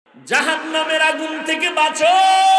জাহান্নামের আগুন থেকে বাঁচো।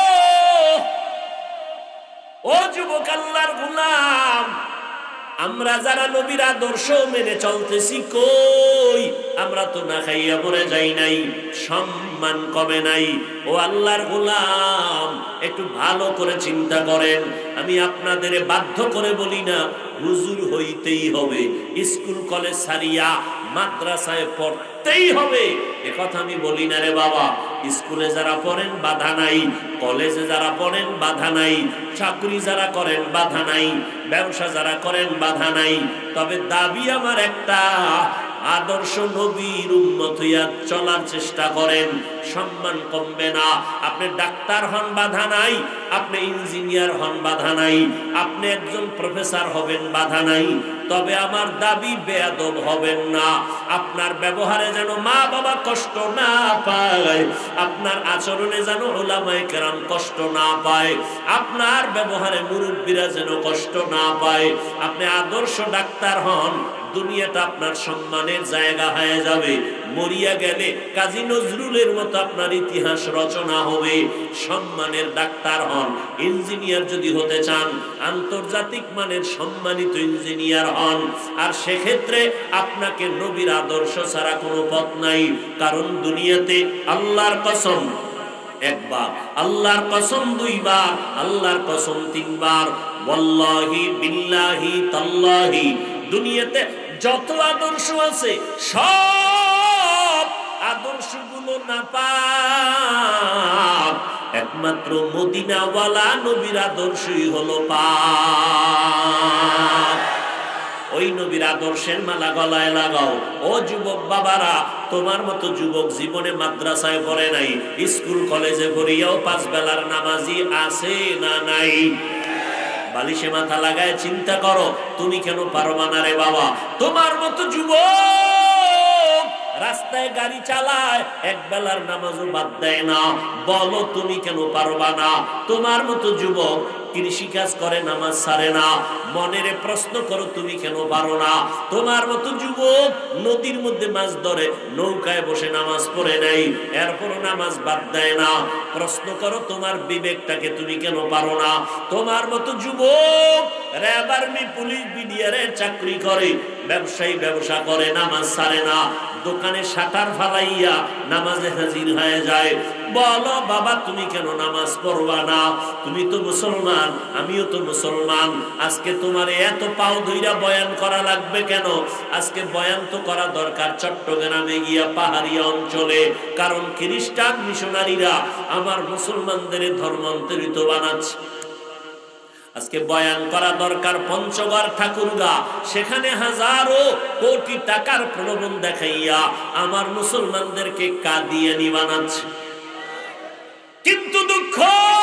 ও যুবক আল্লাহর গোলাম, আমরা যারা নবীর আদর্শ মেনে চলতেছি, কই আমরা তো না খাইয়া মরে যাই নাই, সম্মান কমে নাই। ও আল্লাহর গোলাম, একটু ভালো করে চিন্তা করেন। আমি আপনাদের বাধ্য করে বলি না হুজুর হইতেই হবে, স্কুল কলেজ ছাড়িয়া মাদ্রাসায় পড়তেই হবে, একথা আমি বলি না রে বাবা। স্কুলে যারা পড়েন বাধা নাই, কলেজে যারা পড়েন বাধা নাই, চাকরি যারা করেন বাধা নাই, ব্যবসা যারা করেন বাধা নাই। তবে দাবি আমার একটা, আদর্শ নবীর উম্মত হইয়া চলার চেষ্টা করেন, সম্মান কমবে না। আপনি ডাক্তার হন বাধা নাই, আপনি ইঞ্জিনিয়ার হন বাধা নাই, আপনি একজন প্রফেসর হবেন বাধা নাই। তবে আমার দাবি বেয়াদব হবেন না। আপনার ব্যবহারে যেন মা বাবা কষ্ট না পায়, আপনার আচরণে যেন উলামায়ে কেরাম কষ্ট না পায়, আপনার ব্যবহারে মুরব্বীরা যেন কষ্ট না পায়। আপনি আদর্শ ডাক্তার হন, দুনিয়াটা আপনার সম্মানের জায়গা হয়ে যাবে। মরিয়া গেলে কাজী নজরুলের মতো আপনার ইতিহাস রচনা হবে। সম্মানের ডাক্তার হন। ইঞ্জিনিয়ার যদি হতে চান, আন্তর্জাতিক মানের সম্মানিত ইঞ্জিনিয়ার হন। আর সেক্ষেত্রে আপনাকে নবীর আদর্শ ছাড়া কোনো পথ নাই। কারণ দুনিয়াতে আল্লাহর কসম একবার, আল্লাহর কসম দুইবার, আল্লাহর কসম তিনবার, ওয়াল্লাহি বিল্লাহি তাল্লাহি, দুনিয়াতে যত আদর্শ আছে সব আদর্শগুলো নাপাক, একমাত্র মদিনাওয়ালা নবীর আদর্শই হলো পাক। ওই নবীর আদর্শের মালা গলায় লাগাও। ও যুবক বাবারা, তোমার মতো যুবক জীবনে মাদ্রাসায় পড়ে নাই, স্কুল কলেজে পড়িয়াও 5 বেলার নামাজি আছে না নাই? বালিশে মাথা লাগায় চিন্তা করো, তুমি কেন পারবা না রে বাবা? তোমার মতো যুবক রাস্তায় গাড়ি চালায়, 1 বেলার নামাজও বাদ দেয় না, বলো তুমি কেন পারবা না? তোমার মতো যুবক কৃষি কাজ করে, নামাজ ছাড়ে না, মনেরে প্রশ্ন করো তুমি কেন পারো না? তোমার মতো যুবক নদীর মধ্যে মাছ ধরে, নৌকায় বসে নামাজ পড়ে নাই, এরপরও নামাজ বাদ দেয় না, প্রশ্ন করো তোমার বিবেকটাকে তুমি কেন পারো না? তোমার মতো যুবক র্যাব, আর্মি, পুলিশ, বিডিআরের চাকরি করে, ব্যবসায়ী ব্যবসা করে, নামাজ ছাড়ে না, দোকানে শাটার ফালাইয়া নামাজে হাজির হয়ে যায়, বলো বাবা তুমি কেন নামাজ পড়বা না? তুমি তো মুসলমান, আমিও তো মুসলমান, আজকে তোমার এত পাও ধইরা বয়ান করা লাগবে কেন? আজকে বয়ান তো করা দরকার চট্টগ্রামে গিয়া পাহাড়ি অঞ্চলে, কারণ খ্রিস্টান মিশনারিরা আমার মুসলমানদের ধর্মান্তরিত বানাচ্ছে। আজকে বয়ান করা দরকার পঞ্চগড় ঠাকুরগা, সেখানে হাজারো কোটি টাকার প্রলোভন দেখাইয়া আমার মুসলমানদেরকে কাদিয়ানি বানাচ্ছে। কিন্তু দুঃখ,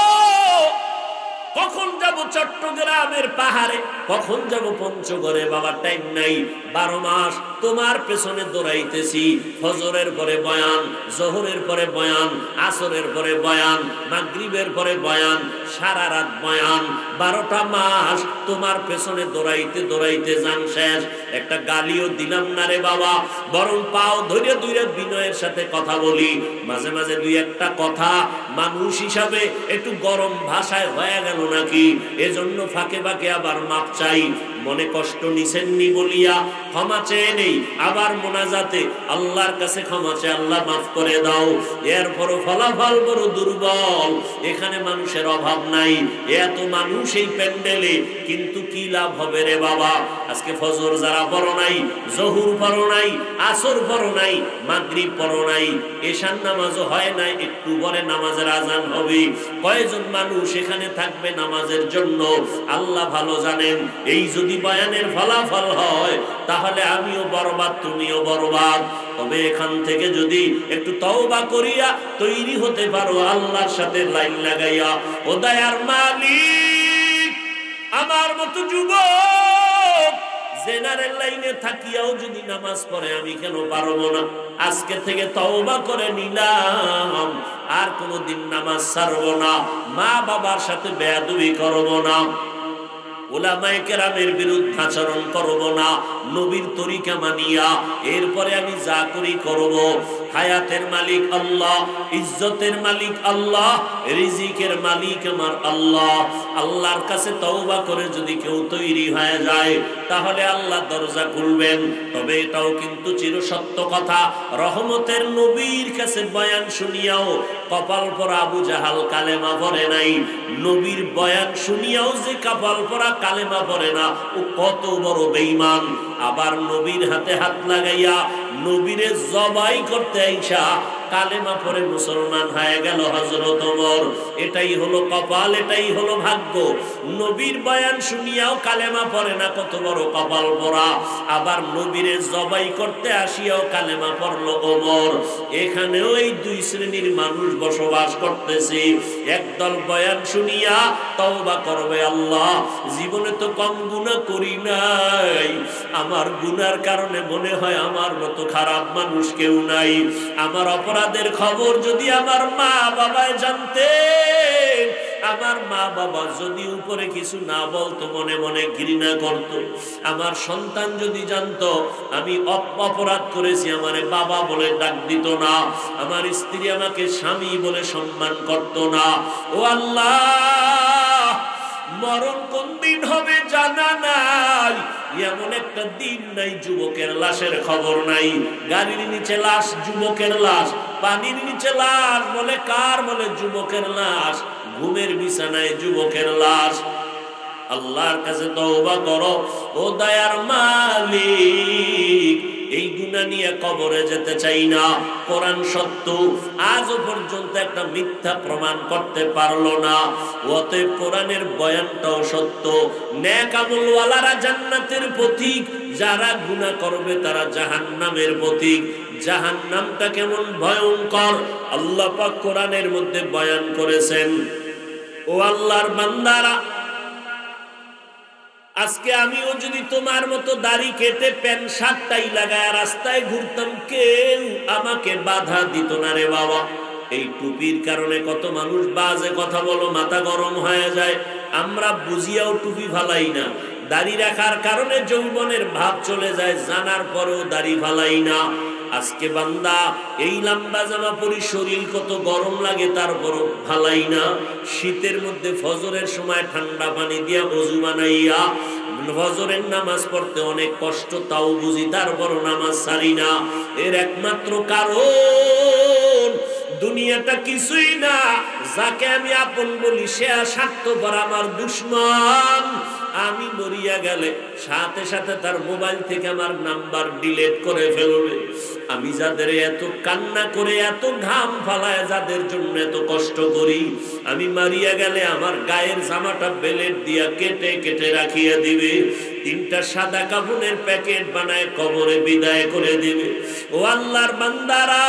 কখন যাব চট্টগ্রামের পাহাড়ে, কখন যাব পঞ্চগড়ে, বাবা টাইম নাই। 12 মাস তোমার পেছনে দৌড়াইতেছি। ফজরের পরে বয়ান, জোহরের পরে বয়ান, আসরের পরে বয়ান, মাগরিবের পরে বয়ান, সারা রাত বয়ান, 12টা মাস তোমার পেছনে দৌড়াইতে দৌড়াইতে যান শেষ। একটা গালিও দিলাম না রে বাবা, বরং পাও ধরে ধরে বিনয়ের সাথে কথা বলি। মাঝে মাঝে 2-1টা কথা মানুষ হিসাবে একটু গরম ভাষায় হয়ে গেল নাকি, এজন্য ফাঁকে ফাঁকে আবার মাপ চাই। মনে কষ্ট নিছেননি বলিয়া ক্ষমা চেয়ে নেই, আবার মোনাজাতে আল্লাহর কাছে ক্ষমা চেয়ে আল্লাহ মাফ করে দাও। এরপরও ফলাফল বড় দুর্বল। এখানে মানুষের অভাব নাই, এত মানুষ এই প্যান্ডেলে, কিন্তু কি লাভ হবে রে বাবা? আজকে ফজর যারা পড়ো নাই, জহুর পড়ো নাই, আসর পড়ো নাই, মাগরিব পড়ো নাই, এশার নামাজও হয় নাই, একটু পরে নামাজের আজান হবে, কয়জন মানুষ এখানে থাকবে নামাজের জন্য আল্লাহ ভালো জানেন। এই যদি বয়ানের ফলাফল হয় তাহলে আমিও বরবাদ, তুমিও বরবাদ। তবে এখান থেকে যদি একটু তওবা করিয়া তৈরি হতে পারো আল্লাহর সাথে লাইন লাগাইয়া, ও দয়ার মালিক, আমার মতো যুবক জেনারেল লাইনে থাকিয়াও যদি নামাজ পড়ে আমি কেন পারবো না? আজকে থেকে তওবা করে নিলাম, আর কোনোদিন নামাজ ছাড়বো না, মা বাবার সাথে বেয়াদবি করবো না, উলামায়ে কেরামের বিরুদ্ধে আচরণ করব না, নবীর তরিকা মানিয়া এরপরে আমি যা করি করব। হায়াতের মালিক আল্লাহ, ইজ্জতের মালিক আল্লাহ, রিজিকের মালিক আমার আল্লাহ। আল্লাহর কাছে তওবা করে যদি কেউ তৈরি হয়ে যায় তাহলে আল্লাহ দরজা খুলবেন। তবে এটাও কিন্তু চিরসত্য কথা, রহমতের নবীর কাছে বয়ান শুনিয়াও কপাল পরা আবু জাহাল কালেমা পড়ে নাই। নবীর বয়ান শুনিয়াও যে কপাল পরা কালেমা পড়ে না, ও কত বড় বেঈমান। আবার নবীর হাতে হাত লাগাইয়া নবীরে জবাই করতে আইসা কালেমা পড়ে মুসলমান হয়ে গেল হযরত ওমর। এটাই হলো কপাল, এটাই হলো ভাগ্য। নবীর বয়ান শুনিয়াও কালেমা পড়ে না, কত বড় কপাল পরা। আবার নবীরে জবাই করতে আসিয়াও কালেমা পড়লো ওমর। এখানেও এই দুই শ্রেণীর মানুষ বসবাস করতেছে। একদল বয়ান শুনিয়া তওবা করবে, আল্লাহ জীবনে তো কম গুনাহ করি নাই, আমার গুনার কারণে মনে হয় আমার মতো খারাপ মানুষ কেউ নাই। আমার অপরাধের খবর যদি আমার মা বাবায় জানতেন, আমার মা বাবা যদি উপরে কিছু না বলতো, মনে মনে ঘৃণা করত। আমার সন্তান যদি জানতো আমি অপরাধ করেছি, আমারে বাবা বলে ডাক দিত না। আমার স্ত্রী আমাকে স্বামী বলে সম্মান করত না। ও আল্লাহ, মরণ কোন দিন হবে জানা নাই, এমন একটা দিন নাই যুবকের লাশের খবর নাই। গাড়ির নিচে লাশ, যুবকের লাশ। পানির নিচে লাশ, বলে কার? বলে যুবকের লাশ। ঘুমের বিছানায় যুবকের লাশ। আল্লাহর কাছে তওবা করো ও দয়ার মালিক, এই গুনাহ নিয়ে কবরে যেতে চাই না। কোরআন সত্য, আজও পর্যন্ত একটা মিথ্যা প্রমাণ করতে পারলো না। অতএব কোরআনের বয়ানটাও সত্য। নেক আমলওয়ালারা জান্নাতের পথিক, যারা গুনাহ করবে তারা জাহান্নামের পথিক। জাহান্নামটা কেমন ভয়ঙ্কর আল্লাহ পাক কোরআনের মধ্যে বয়ান করেছেন। ও আল্লাহর বান্দারা, আজকে আমিও যদি তোমার মতো দাড়ি কেটে প্যান্ট শার্ট টাই লাগায় রাস্তায় ঘুরতাম, কেউ আমাকে বাধা দিত না রে বাবা। এই টুপির কারণে কত মানুষ বাজে কথা বলো, মাথা গরম হয়ে যায়। আমরা বুঝিয়াও টুপি ফালাই না। দাড়ি রাখার কারণে যৌবনের ভাব চলে যায়, জানার পরেও দাড়ি ফালাই না। আজকে বান্দা এই লম্বা জামা পরি, শরীর কত গরম লাগে, তারপরও ফালাই না। শীতের মধ্যে ফজরের সময় ঠান্ডা পানি দিয়া ওযু বানাইয়া ফজরের নামাজ পড়তে অনেক কষ্ট, তাও বুঝি, তারপরও নামাজ ছাড়ি না। এর একমাত্র কারণ দুনিয়াটা কিছুই না। যাকে আমি আপন বলি সে স্বার্থপর, আমার দুশমন। আমি মরিয়া গেলে সাথে সাথে তার মোবাইল থেকে আমার নাম্বার ডিলিট করে ফেলবে। আমি যাদের এত কান্না করে, এত ঘাম ফালায়, যাদের জন্য এত কষ্ট করি, আমি মারিয়া গেলে আমার গায়ের জামাটা বেলেট দিয়া কেটে কেটে রাখিয়া দিবে। 3টা সাদা কাফনের প্যাকেট বানায় কবরে বিদায় করে দিবে। ও আল্লাহর বান্দারা,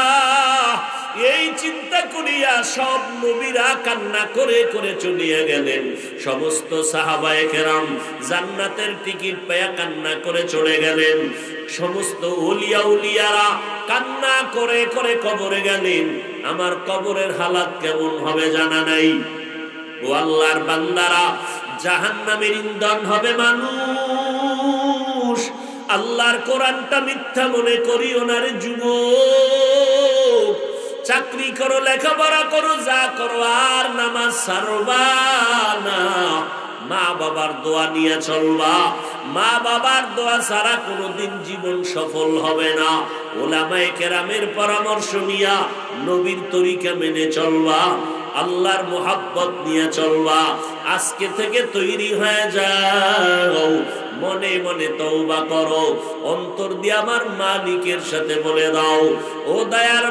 এই চিন্তা করিয়া সব নবীরা কান্না করে করে চলিয়া গেলেন। সমস্ত সাহাবায়ে কেরাম জান্নাতের টিকিট পেয়ে কান্না করে চলে গেলেন। সমস্ত ওলিয়া উলিয়ারা কান্না করে করে কবরে গেলেন। আমার কবরের হালাত কেমন হবে জানা নাই। ও আল্লাহর বান্দারা, জাহান্নামের ইন্ধন হবে মানুষ। আল্লাহর কোরআনটা মিথ্যা মনে করিও না রে যুবক। চাকরি করো, লেখাপড়া করো, যা করো, আর নামাজ ছাড়বা না। মা বাবার দোয়া নিয়ে চলবা। মা বাবার দোয়া ছাড়া কোনোদিন জীবন সফল হবে না। ওলামায়ে কেরামের পরামর্শ নিয়া নবীর তরিকা মেনে চলবা। আল্লাহর মোহাব্বত নিয়ে চলবা। আজকে থেকে তৈরি হয়ে যাও, মনে মনে তওবা করো, অন্তর দিয়ে আমার মালিকের সাথে বলে দাও, ও দয়ার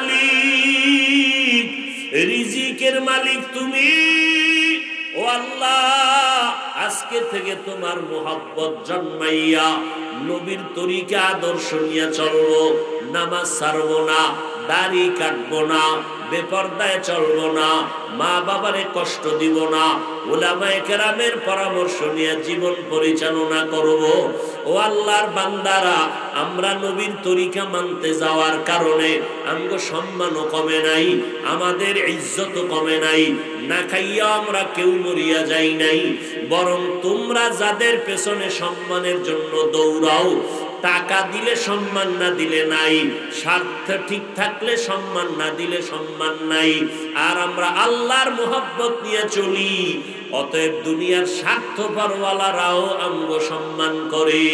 মালিক, রিজিকের মালিক তুমি। ও আল্লাহ, আজকে থেকে তোমার মোহাব্বত জন্মাইয়া নবীর তরিকা আদর্শ নিয়ে চলবো। নামাজ ছাড়বো না, দাড়ি কাটবো না, বেপরদায় চলবো না, মা বাবারে কষ্ট দিব না, উলামায়ে কেরামের পরামর্শ নিয়ে জীবন পরিচালনা করব। ও আল্লাহর বান্দারা, আমরা নবীর তরিকা মানতে যাওয়ার কারণে আমগো সম্মানও কমে নাই, আমাদের ইজ্জতও কমে নাই, না খাইয়া আমরা কেউ মরিয়া যাই নাই। বরং তোমরা যাদের পেছনে সম্মানের জন্য দৌড়াও, টাকা দিলে সম্মান না দিলে নাই, স্বার্থ ঠিক থাকলে সম্মান না দিলে সম্মান নাই। আর আমরা আল্লাহর মোহাব্বত নিয়ে চলি, অতএব দুনিয়ার স্বার্থপরওয়ালারাও আমগো সম্মান করে।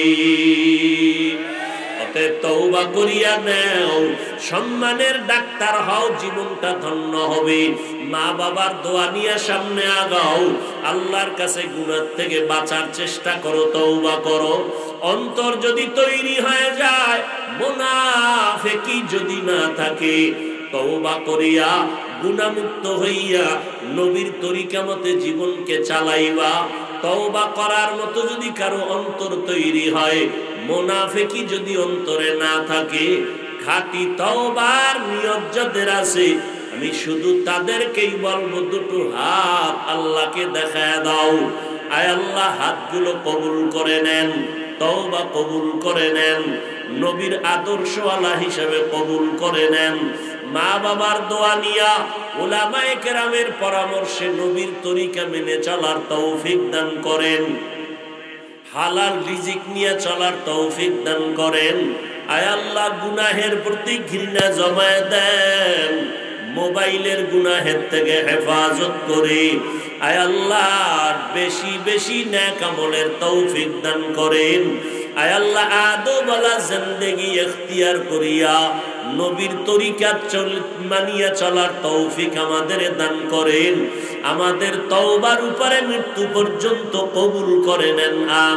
অতএব তওবা করিয়া নেও, সম্মানের ডাক্তার হও, জীবনটা ধন্য হবে। মা বাবার দোয়া নিয়ে সামনে আগাও, আল্লাহর কাছে গুনাহ থেকে বাঁচার চেষ্টা করো, তওবা করো। অন্তর যদি তৈরি হয়ে যায়, মুনাফিকি যদি না থাকে, তওবা করিয়া গুনাহমুক্ত হইয়া নবীর তরিকা মতে জীবনকে চালাইবা। তওবা করার মতো যদি কারো অন্তর তৈরি হয়, মুনাফিকি যদি অন্তরে না থাকে, খাঁটি তওবার নিয়ত যাদের আছে, আমি শুধু তাদেরকেই বলবো, দুটো হাত আল্লাহকে দেখায় দাও। আয় আল্লাহ, হাতগুলো কবুল করে নেন, তওবা কবুল করে নেন, নবীর আদর্শওয়ালা হিসেবে কবুল করে নেন। মা বাবার দোয়া নিয়া, উলামায়ে কেরামের পরামর্শে নবীর তরিকা মেনে চলার তৌফিক দান করেন। হালাল রিজিক নিয়ে চলার তৌফিক দান করেন। আয় আল্লাহ, গুনাহের প্রতি ঘৃণা জমায়ে দেন, মোবাইলের গুনাহের থেকে হেফাজত করে। আয় আল্লাহ, বেশি বেশি নেক আমলের তৌফিক দান করেন। আয় আল্লাহ, আদবওয়ালা জিন্দেগি ইখতিয়ার করিয়া নবীর তরিকা মানিয়া চলার তৌফিক আমাদের দান করেন। আমাদের তওবার উপরে মৃত্যু পর্যন্ত কবুল করে নেন,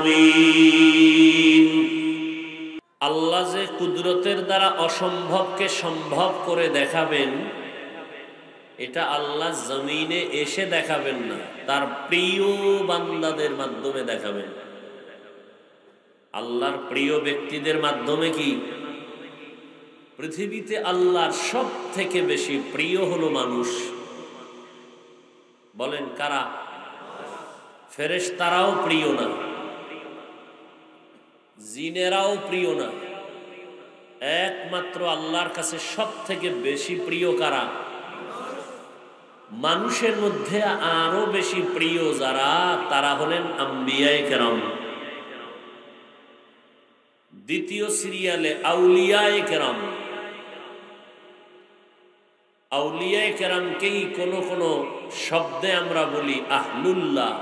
আমিন। আল্লাহ যে কুদরতের দ্বারা অসম্ভবকে সম্ভব করে দেখাবেন, এটা আল্লাহ জমিনে এসে দেখাবেন না, তার প্রিয় বান্দাদের মাধ্যমে দেখাবেন। আল্লাহর প্রিয় ব্যক্তিদের মাধ্যমে। কি পৃথিবীতে আল্লাহর সব থেকে বেশি প্রিয় হলো মানুষ? বলেন কারা? ফেরেশতারাও প্রিয় না, জিনেরাও প্রিয় না, একমাত্র আল্লাহর কাছে সব থেকে বেশি প্রিয় কারা? মানুষের মধ্যে আরো বেশি প্রিয় যারা, তারা হলেন আম্বিয়ায়ে কেরাম। দ্বিতীয় সিরিয়ালে আউলিয়ায়ে কেরাম। আউলিয়ায়ে কেরামকেই কোন কোন শব্দে আমরা বলি আহলুল্লাহ,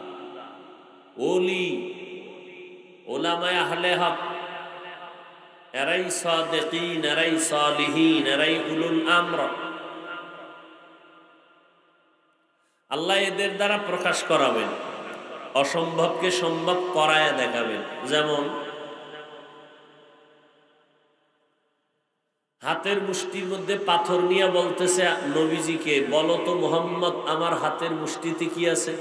ওলি, ওলামায়ে আহলে হক। এরাই সাদিকিন, এরাই সালিহিন, এরাই উলুল আমর। আল্লাহ এদের দ্বারা প্রকাশ করাবেন, অসম্ভবকে সম্ভব করায় দেখাবেন। যেমন হাতের মুষ্টির মধ্যে পাথর নিয়ে বলতেছে নবীজিকে, বলো তো মুহাম্মদ, আমার হাতের মুষ্টিতে কি আছে?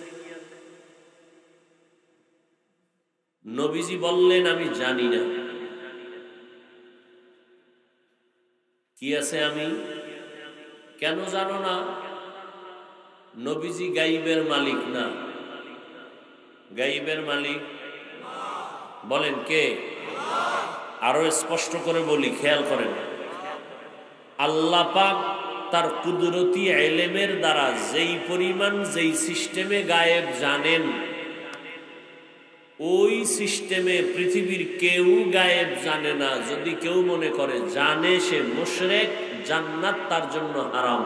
নবীজি বললেন, আমি জানি না কি আছে। আমি কেন জানো না? নবীজি গাইবের মালিক না। গাইবের মালিক বলেন কে? আরো স্পষ্ট করে বলি, খেয়াল করেন। আল্লাহ পাক তার কুদরতি ইলমের দ্বারা যেই পরিমাণ, যেই সিস্টেমে গায়েব জানেন, ওই সিস্টেমে পৃথিবীর কেউ গায়েব জানে না। যদি কেউ মনে করে জানে, সে মুশরিক, জান্নাত তার জন্য হারাম।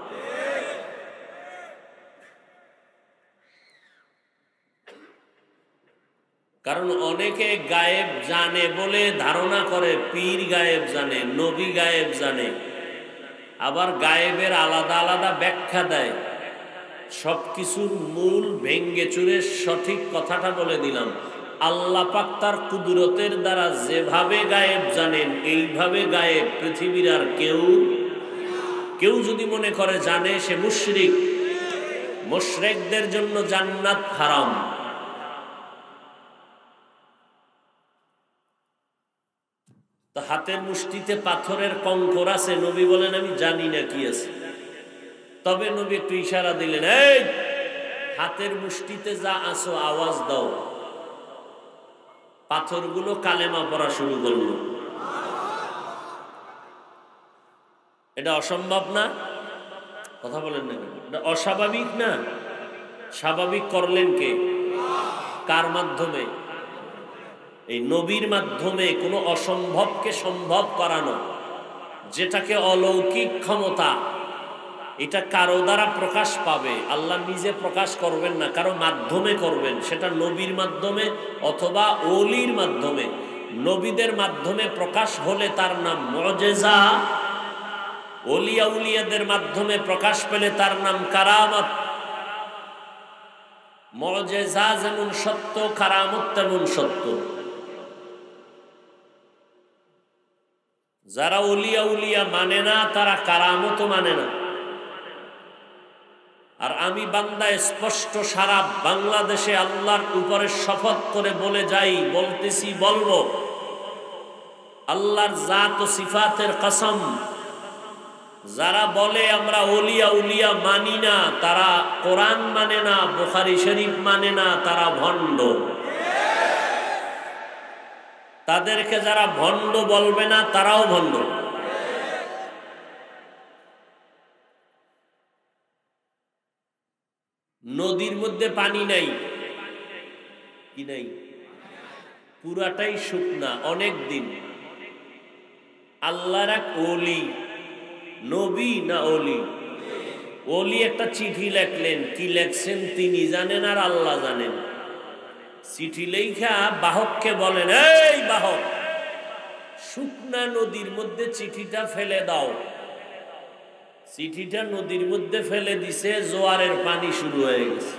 কারণ অনেকে গায়েব জানে বলে ধারণা করে পীর গায়েব জানে, নবী গায়েব জানে, আবার গায়েবের আলাদা আলাদা ব্যাখ্যা দেয়। সবকিছুর মূল ভেঙ্গে চুরে সঠিক কথাটা বলে দিলাম। আল্লাহ পাক তার কুদরতের দ্বারা যেভাবে গায়েব জানেন, এইভাবে গায়েব পৃথিবীর আর কেউ যদি মনে করে জানে, সে মুশরিক। মুশরিকদের জন্য জান্নাত হারাম। তো হাতের মুষ্টিতে পাথরের কঙ্কর আছে, নবী বলেন আমি জানি না কি আছে। তবে নবী একটু ইশারা দিলেন, এই হাতের মুষ্টিতে যা আছো আওয়াজ দাও। পাথরগুলো কালেমা পড়া শুরু করলো। এটা অসম্ভব না? কথা বলেন না, এটা অস্বাভাবিক না? স্বাভাবিক করলেন কে? কার মাধ্যমে? এই নবীর মাধ্যমে কোনো অসম্ভবকে সম্ভব করানো, যেটাকে অলৌকিক ক্ষমতা, এটা কারো দ্বারা প্রকাশ পাবে। আল্লাহ নিজে প্রকাশ করবেন না, কারো মাধ্যমে করবেন, সেটা নবীর মাধ্যমে অথবা ওলির মাধ্যমে। নবীদের মাধ্যমে প্রকাশ হলে তার নাম মুজিজা, ওলিয়া উলিয়াদের মাধ্যমে প্রকাশ পেলে তার নাম কারামত। মুজিজা যেমন সত্য, কারামত তেমন সত্য। যারা ওলিয়া উলিয়া মানে না তারা কারামতও মানে না। আর আমি বান্দা স্পষ্ট সারা বাংলাদেশে আল্লাহর উপরে শপথ করে বলে যাই, বলতেছি, বলবো, আল্লাহর জাত ও সিফাতের কসম, যারা বলে আমরা ওলিয়া উলিয়া মানি না, তারা কোরআন মানে না, বুখারী শরীফ মানে না, তারা ভণ্ড। তাদেরকে যারা ভণ্ড বলবে না তারাও ভণ্ড। নদীর মধ্যে পানি নাই, কি নাই? পুরাটাই শুকনা, অনেক দিন। আল্লাহর এক ওলি, নবী না ওলি? ওলি একটা চিঠি লেখলেন, কি লেখছেন তিনি জানেন আর আল্লাহ জানেন। চিঠি লেখা বাহককে বলেন, এই বাহক, শুকনা নদীর মধ্যে চিঠিটা ফেলে দাও। চিঠিটা নদীর মধ্যে ফেলে দিছে, জোয়ারের পানি শুরু হয়ে গেছে।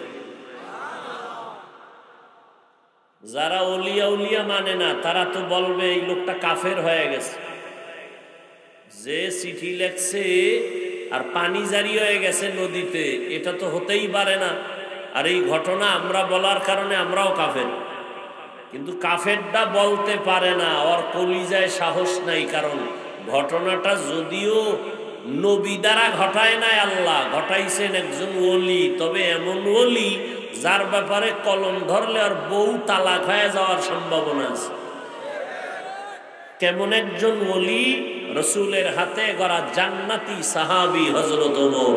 যারা ওলিয়া উলিয়া মানে না তারা তো বলবে এই লোকটা কাফের হয়ে গেছে, যে চিঠি লেখছে আর পানি জারি হয়ে গেছে নদীতে, এটা তো হতেই পারে না। আর এই ঘটনা আমরা বলার কারণে আমরাও কাফের। কিন্তু কাফেরটা বলতে পারে না, ওর কলিজায় সাহস নাই। কারণ ঘটনাটা যদিও নবী দ্বারা ঘটায় নাই, আল্লাহ ঘটাইছেন একজন ওলি। তবে এমন ওলি যার ব্যাপারে কলম ধরলে আর বউ তালাক হয়ে যাওয়ার সম্ভাবনা আছে। কেমন একজন ওলি? রসুলের হাতে গড়া জান্নাতি সাহাবী হযরত ওমর।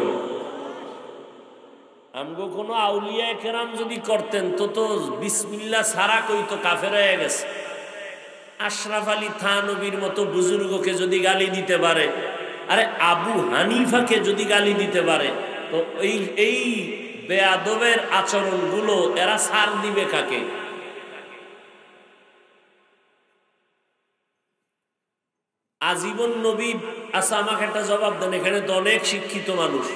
আমগো কোনো আউলিয়া কেরাম যদি করতেন তো বিসমিল্লাহ ছাড়া কইতো কাফের হয়ে গেছে। আশরাফ আলী থানবীর মতো বুজুর্গকে যদি গালি দিতে পারে, আরে আবু হানিফাকে যদি গালি দিতে পারে, তো এই বেয়াদবের আচরণগুলো এরা ছাড় দিবে কাকে? আজীবন নবী। আচ্ছা, আমাকে একটা জবাব দেন, এখানে তো অনেক শিক্ষিত মানুষ।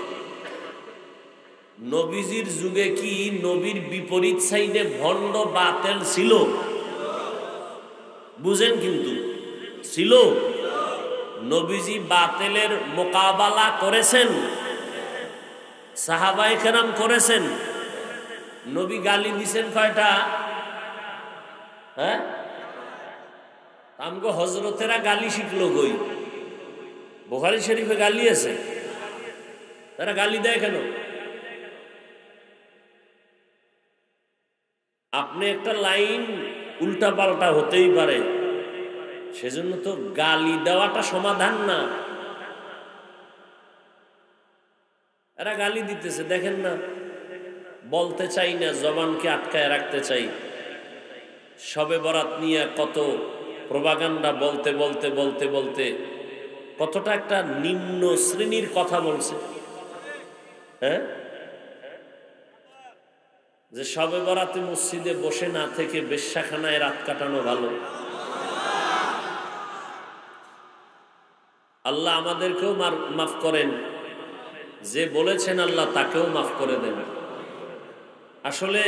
নবীজির যুগে কি নবীর বিপরীত সাইডে ভণ্ড বাতেল ছিল? বুঝেন কিন্তু ছিল। নবীজি বাতেলের মোকাবেলা করেছেন, সাহাবায়ে কেরাম করেছেন। নবী গালি দিছেন কয়টা? হ্যাঁ, আমগো হজরতেরা গালি শিখলো কই? বুখারী শরীফে গালি আছে, তারা গালি দেয় কেন? আপনি একটা লাইন উল্টা পাল্টা হতেই পারে, সেজন্য তো গালি দেওয়াটা সমাধান না। এরা গালি দিতেছে, দেখেন না? বলতে চাই না, জবানকে আটকায় রাখতে চাই। শবে বরাত নিয়ে কত প্রোপাগান্ডা বলতে বলতে বলতে বলতে কতটা একটা নিম্ন শ্রেণীর কথা বলছে। হ্যাঁ, যে শবে বরাতে মসজিদে বসে না থেকে বেশ্যাখানায় রাত কাটানো ভালো। আল্লাহ আমাদেরকেও মাফ করেন, যে বলেছেন আল্লাহ তাকেও মাফ করে দেন। আসলে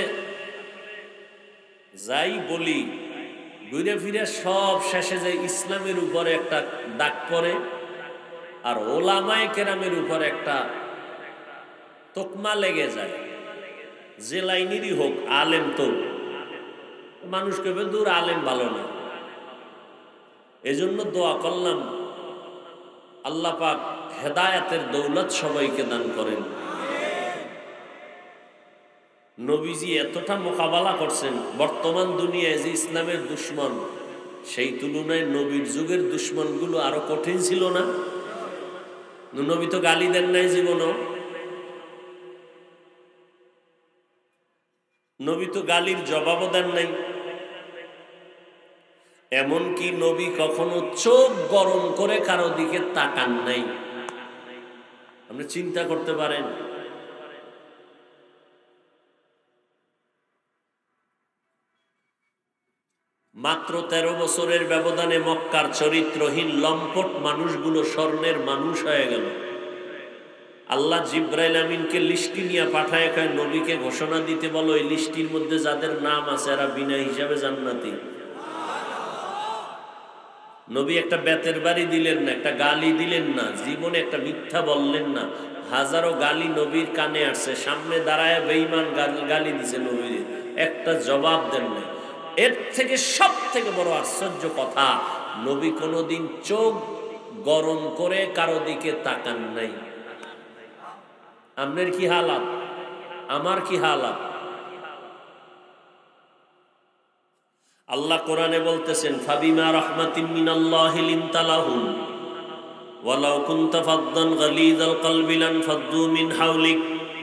যাই বলি, ঘুরে ফিরে সব শেষে যে ইসলামের উপরে একটা দাগ পড়ে আর ওলামায়ে কেরামের উপরে একটা তকমা লেগে যায়। যে লাইনেরই হোক, আলেম তো মানুষ কেবে দূর আলেম ভালো না। এজন্য দোয়া করলাম, আল্লাহ পাক হেদায়েতের দৌলত সবাইকে দান করেন। নবীজি এতটা মোকাবেলা করছেন, বর্তমান দুনিয়ায় যে ইসলামের দুশ্মন, সেই তুলনায় নবীর যুগের দুশ্মনগুলো আরো কঠিন ছিল না? নবী তো গালি দেন নাই জীবনও। নবী তো গালির জবাবও দেন নাই। এমনকি নবী কখনো চোখ গরম করে কারো দিকে তাকান নাই। আপনি চিন্তা করতে পারেন, মাত্র 13 বছরের ব্যবধানে মক্কার চরিত্রহীন লম্পট মানুষগুলো স্বর্ণের মানুষ হয়ে গেল। আল্লাহ জিব্রাইল আমিনকে লিস্টি নিয়ে পাঠায়, কয় নবীকে ঘোষণা দিতে বলো, এই লিস্টির মধ্যে যাদের নাম আছে এরা বিনা হিসাবে জান্নাতি। নবী একটা বেতের বাড়ি দিলেন না, একটা গালি দিলেন না, জীবনে একটা মিথ্যা বললেন না। হাজারো গালি নবীর কানে আসছে, সামনে দাঁড়ায় বেঈমান গালি দিছে নবীর, একটা জবাব দেন না। এর থেকে সব থেকে বড় আশ্চর্য কথা, নবী কোনোদিন চোখ গরম করে কারো দিকে তাকান নাই। আপনার কি হালাত, আমার কি হালাত? আল্লাহ কোরআনে বলতেছেন, ফাবিমা রাহমাতিন মিনাল্লাহি লিনতা লাহুম ওয়ালাউ কুনতা ফাদ্দান গালিযাল কলবি লানফাদ্দু মিন হাওলিক।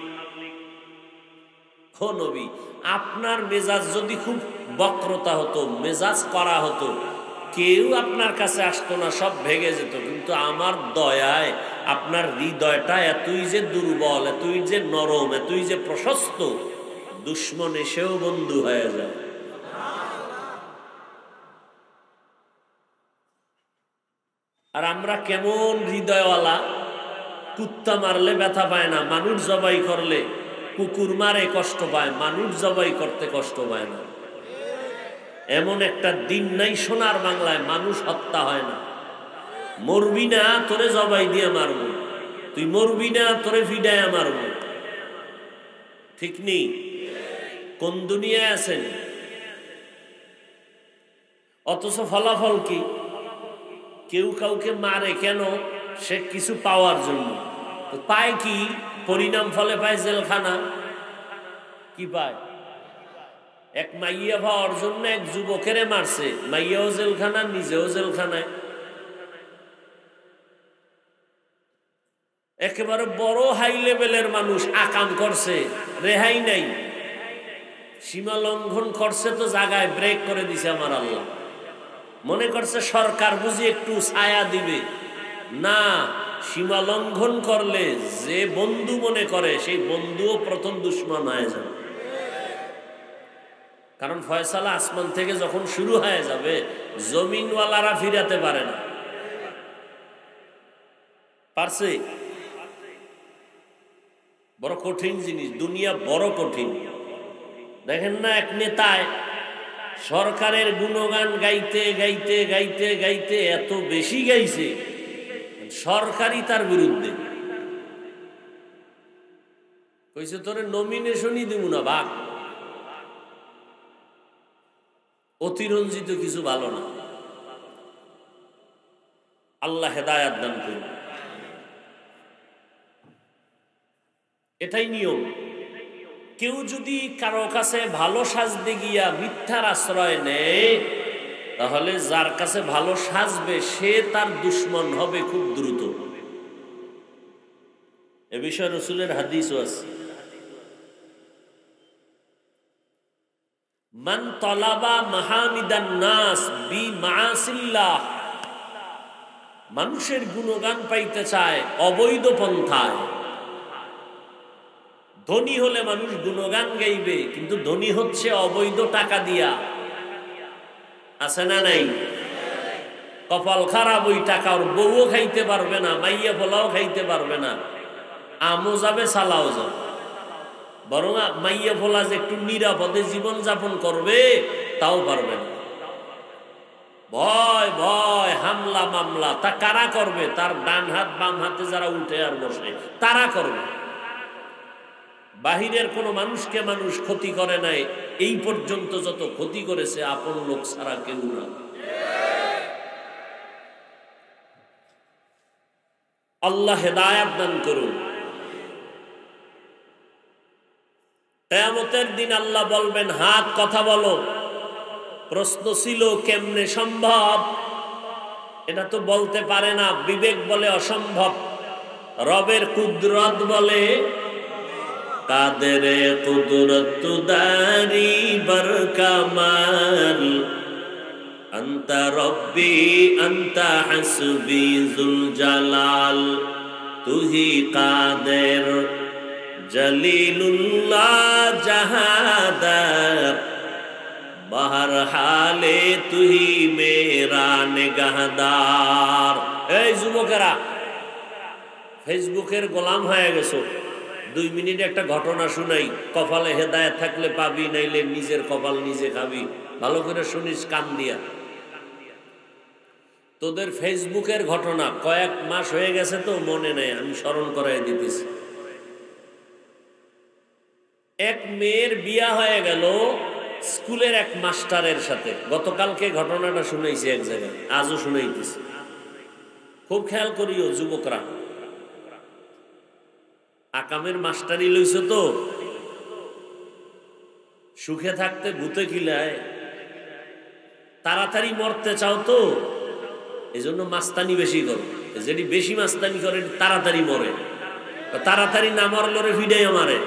ও নবী, আপনার মেজাজ যদি খুব বক্রতা হতো, মেজাজ করা হতো, কেউ আপনার কাছে আসতো না, সব ভেঙে যেত। কিন্তু আমার দয়ায় আপনার হৃদয়টা এতই যে দুর্বল, এতই যে নরম, এতই যে প্রশস্ত, দুশ্মন এসেও বন্ধু হয়ে যায়। আর আমরা কেমন হৃদয়ওয়ালা, কুত্তা মারলে ব্যথা পায় না, মানুষ জবাই করলে, কুকুর মারে কষ্ট পায়, মানুষ জবাই করতে কষ্ট পায় না। এমন একটা দিন নাই সোনার বাংলায় মানুষ হত্যা হয় না। মরবি না, তোরে জবাই দিয়ে মারব, তুই মরবি না, তোরে ফিডায় মারব, ঠিক নেই? কোন দুনিয়ায় আছেন? অথচ ফলাফল কি? কেউ কাউকে মারে কেন? সে কিছু পাওয়ার জন্য। পায় কি? পরিণাম ফলে পায় জেলখানা। কি পায়? এক মাইয়া পাওয়ার জন্য এক যুবকেরে মারছে, মাইয়াও জেলখানা, নিজেও জেলখানায়। একেবারে বড় হাই লেভেলের মানুষ আকাম করছে, রেহাই নাই, সীমা লঙ্ঘন করছে তো জায়গায় ব্রেক করে দিছে আমার আল্লাহ। মনে করছে সরকার বুঝি একটু ছায়া দিবে, না, সীমা লঙ্ঘন করলে যে বন্ধু মনে করে সেই বন্ধুও প্রথম দুশ্মন হয়ে যাবে। কারণ ফয়সালা আসমান থেকে যখন শুরু হয়ে যাবে, জমিনওয়ালারা ফিরাতে পারে না। পারছে? বড় কঠিন জিনিস, দুনিয়া বড় কঠিন। দেখেন না, এক নেতায় সরকারের গুণগান গাইতে গাইতে গাইতে গাইতে এত বেশি গাইছে, সরকারই তার বিরুদ্ধে কইছে, তোরে নমিনেশনই দিব না, ভাগ। অতিরঞ্জিত কিছু ভালো না। আল্লাহ হেদায়াত দান করুন। এটাই নিয়ম। কেউ যদি কারো কাছে ভালো সাজতে গিয়া মিথ্যার আশ্রয় নেয়, তাহলে যার কাছে ভালো সাজবে সে তার দুশ্মন হবে খুব দ্রুত। এ বিষয়ে রাসূলের হাদিসও আছে, মান তালাবা মাহামিদান নাস বিমাসিল্লাহ, মানুষের গুণগান পাইতে চায় অবৈধ পন্থায়। ধনী হলে মানুষ গুণগান গাইবে, কিন্তু ধনী হচ্ছে অবৈধ টাকা দিয়া। আছে না নাই? কপাল খারাপ, ওই টাকা ওর বউও খাইতে পারবে না, মাইয়া ফলাও খাইতে পারবে না, আমও যাবে, সালাও যাবে। বরং মাইয়া ফলা যে একটু নিরাপদে জীবন যাপন করবে তাও পারবে না। ভয় ভয়, হামলা মামলা, তা কারা করবে? তার ডান হাত বাম হাতে যারা উঠে আর বসে তারা করবে। বাহিরের কোনো মানুষকে মানুষ ক্ষতি করে নাই, এই পর্যন্ত যত ক্ষতি করেছে আপন লোক ছাড়া কেউ না। আল্লাহ হেদায়াত দান করুন। কিয়ামতের দিন আল্লাহ বলবেন, হাত কথা বলো। প্রশ্ন ছিল কেমনে সম্ভব? এটা তো বলতে পারে না, বিবেক বলে অসম্ভব, রবের কুদরত বলে কাদেরে কুদরত দারি বর কামাল আন্তা রব্বি আন্তা হাসবি জুল জালাল তুহি কাদের জলিলুল্লাহ জাহাদার বাহার হালে তুহি মেরা নিগাহদার। এই যুবকেরা, ফেসবুকের গোলাম হয়ে গেছো। 2 মিনিট একটা ঘটনা শুনাই, কপালে হেদায়েত থাকলে পাবি, নাইলে নিজের কপাল নিজে খাবি। ভালো করে শুনিস কান দিয়া। তোদের ফেসবুকের ঘটনা কয়েক মাস হয়ে গেছে তো মনে নেই, আমি স্মরণ করাই দিতেছি। এক মেয়ের বিয়া হয়ে গেল স্কুলের এক মাস্টারের সাথে। গতকালকে ঘটনাটা শুনাইছি এক জায়গায়, আজও শুনাইতেছি। খুব খেয়াল করিও যুবকরা, আকামের মাস্টারি লইছ তো, সুখে থাকতে ভূতে কিলায়, তাড়াতাড়ি মরতে চাও তো, এই জন্য মাস্তানি বেশি করো। যেটি বেশি মাস্তানি করে তাড়াতাড়ি মরে, তাড়াতাড়ি না মরলে ভিডাই মারে।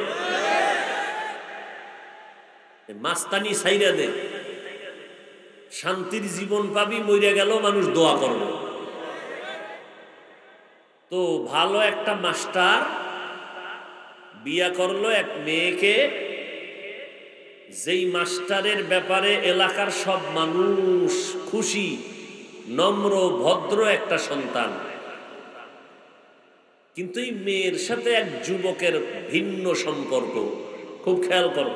মাস্তানি সাইরা দে, শান্তির জীবন পাবি। মইরা গেল মানুষ দোয়া করবে। তো ভালো একটা মাস্টার বিয়া করলো এক মেয়েকে, যেই মাস্টারের ব্যাপারে এলাকার সব মানুষ খুশি, নম্র ভদ্র একটা সন্তান। কিন্তু এই মেয়ের সাথে এক যুবকের ভিন্ন সম্পর্ক। খুব খেয়াল করো,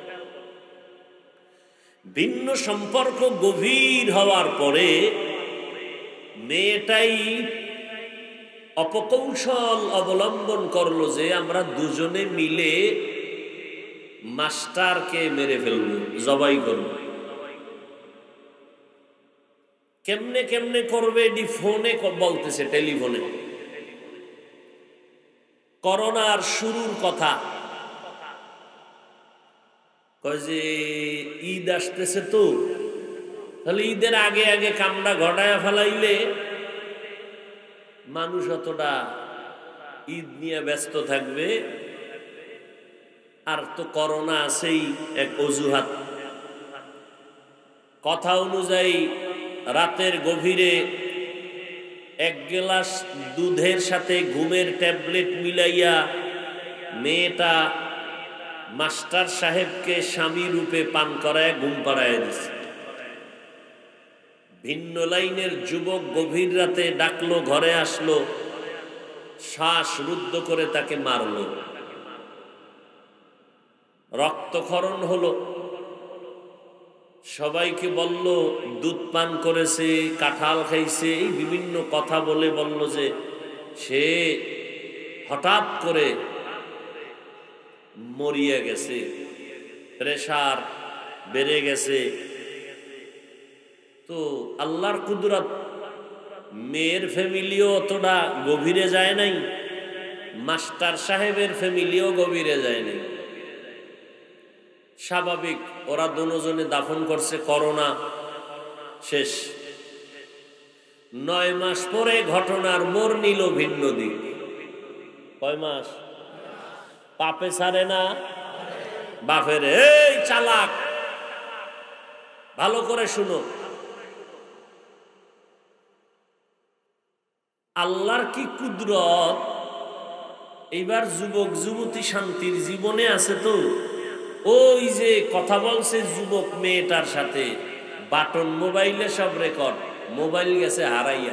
ভিন্ন সম্পর্ক গভীর হওয়ার পরে মেয়েটাই অপকৌশল অবলম্বন করলো যে আমরা দুজনে মিলে মাস্টারকে মেরে ফেলবো, জবাই করবো। কেমনে কেমনে করবে এটি ফোনে বলতেছে, টেলিফোনে। করোনার শুরুর কথা, কয় যে ঈদ আসতেছে তো, তাহলে ঈদের আগে আগে কামড়া ঘটায়া ফেলাইলে মানুষ অতটা ঈদ নিয়ে ব্যস্ত থাকবে। আর তো করোনা আছেই এক অজুহাত। কথা অনুযায়ী রাতের গভীরে 1 গ্লাস দুধের সাথে ঘুমের ট্যাবলেট মিলাইয়া মেয়েটা মাস্টার সাহেবকে স্বামী রূপে পান করায় ঘুম পাড়ায় দিছে। ভিন্ন লাইনের যুবক গভীর রাতে ডাকলো, ঘরে আসলো, শ্বাস রুদ্ধ করে তাকে মারলো, রক্তক্ষরণ হলো। সবাইকে বলল দুধ পান করেছে, কাঁঠাল খাইছে, এই বিভিন্ন কথা বলে বলল যে সে হঠাৎ করে মরিয়া গেছে, প্রেসার বেড়ে গেছে। তো আল্লাহর কুদরত, মেয়ের ফ্যামিলিও অতটা গভীরে যায় নাই, মাস্টার সাহেবের ফ্যামিলিও গভীরে যায় নাই। স্বাভাবিক, ওরা দুজনে দাফন করছে, করোনা শেষ। 9 মাস পরে ঘটনার মোড় নিল ভিন্ন দিক। কয় মাস? পাপে ছাড়ে না বাপের। এই চালাক, ভালো করে শুনো, আল্লাহর কি কুদরত। এইবার যুবক যুবতী শান্তির জীবনে আছে তো, ওই যে কথা বলছে যুবক মেয়েটার সাথে, বাটন মোবাইলে সব রেকর্ড। মোবাইল গেছে হারাইয়া,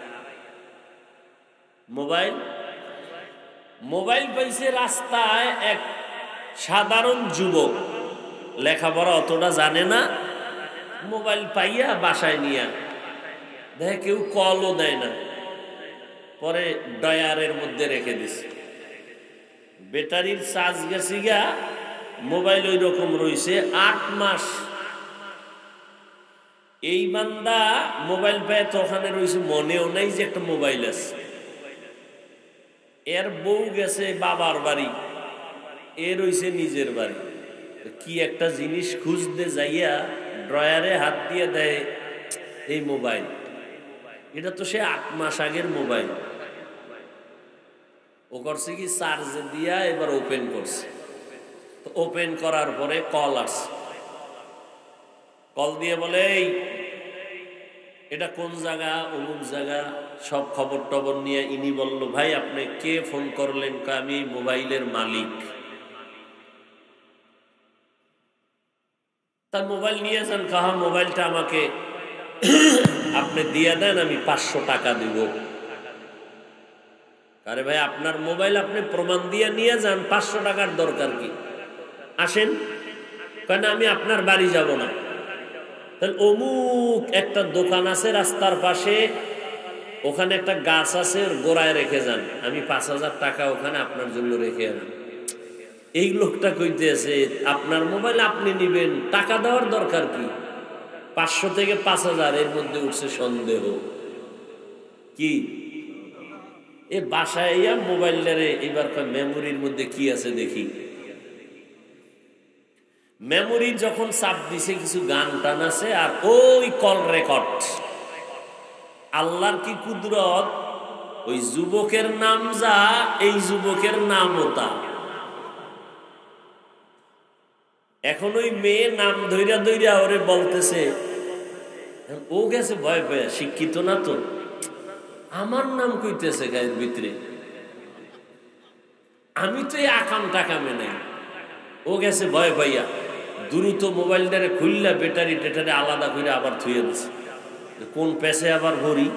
মোবাইল পাইছে রাস্তায় এক সাধারণ যুবক, লেখাপড়া অতটা জানে না, মোবাইল পাইয়া বাসায় নিয়ে দেখে কেউ কলও দেয় না, পরে ডয়ারের মধ্যে রেখে দিছে। ব্যাটারির চার্জ গেছে গা, মোবাইল ওই রকম রয়েছে 8 মাস। এই বান্দা মোবাইল পায় তো ওখানে রয়েছে, মনেও নাই যে একটা মোবাইল আছে। এর বউ গেছে বাবার বাড়ি, এ রয়েছে নিজের বাড়ি। কি একটা জিনিস খুঁজতে যাইয়া ড্রয়ারে হাত দিয়ে দেয় এই মোবাইল। এটা তো সে 8 মাস আগের মোবাইল। ও করছে কি, চার্জে দিয়া এবার ওপেন করছে। ওপেন করার পরে কল আসছে, কল দিয়ে বলে এই এটা কোন জায়গা, অমুক জায়গা, সব খবর টবর নিয়ে ইনি বলল, ভাই আপনি কে ফোন করলেন? আমি মোবাইলের মালিক। তার মোবাইল নিয়ে যান, কাহা মোবাইলটা আমাকে আপনি দিয়ে দেন, আমি 500 টাকা দিব। আরে ভাই আপনার মোবাইল আপনি প্রমাণ দিয়ে নিয়ে যান, 500 টাকার দরকার কি? আসেন। কেন আমি আপনার বাড়ি যাব না। তাহলে অমুক একটা দোকান আছে রাস্তার পাশে, ওখানে একটা গাছ আছে, ওর গোড়ায় রেখে যান, আমি 5000 টাকা ওখানে আপনার জন্য রেখে আনেন। এই লোকটা কইতেছে আপনার মোবাইল আপনি নিবেন, টাকা দেওয়ার দরকার কি? 500 থেকে 5000 এর মধ্যে উঠছে সন্দেহ কি? এ বাসায় ইয়া মোবাইলটারে এবার মেমোরির মধ্যে কি আছে দেখি। মেমোরি যখন চাপ দিছে কিছু গান টান আছে, আর ওই কল রেকর্ড। আল্লাহর কি কুদরত, ওই যুবকের নাম যা, এই যুবকের নামও তা। এখন ওই মেয়ে নাম ধৈরা ধৈরা ওরে বলতেছে, ও গেছে ভয় পেয়ে, শিক্ষিত না তো, আমার নাম কইতেছে গায়ের ভিতরে, আমি তো এই আকাম টাকামে নাই। ও গেছে ভয় পাইয়া, দ্রুত মোবাইলটারে খুললা ব্যাটারি টেটারে আলাদা করে আবার থুয়ে দিছে, কোন পেছে আবার ভরি।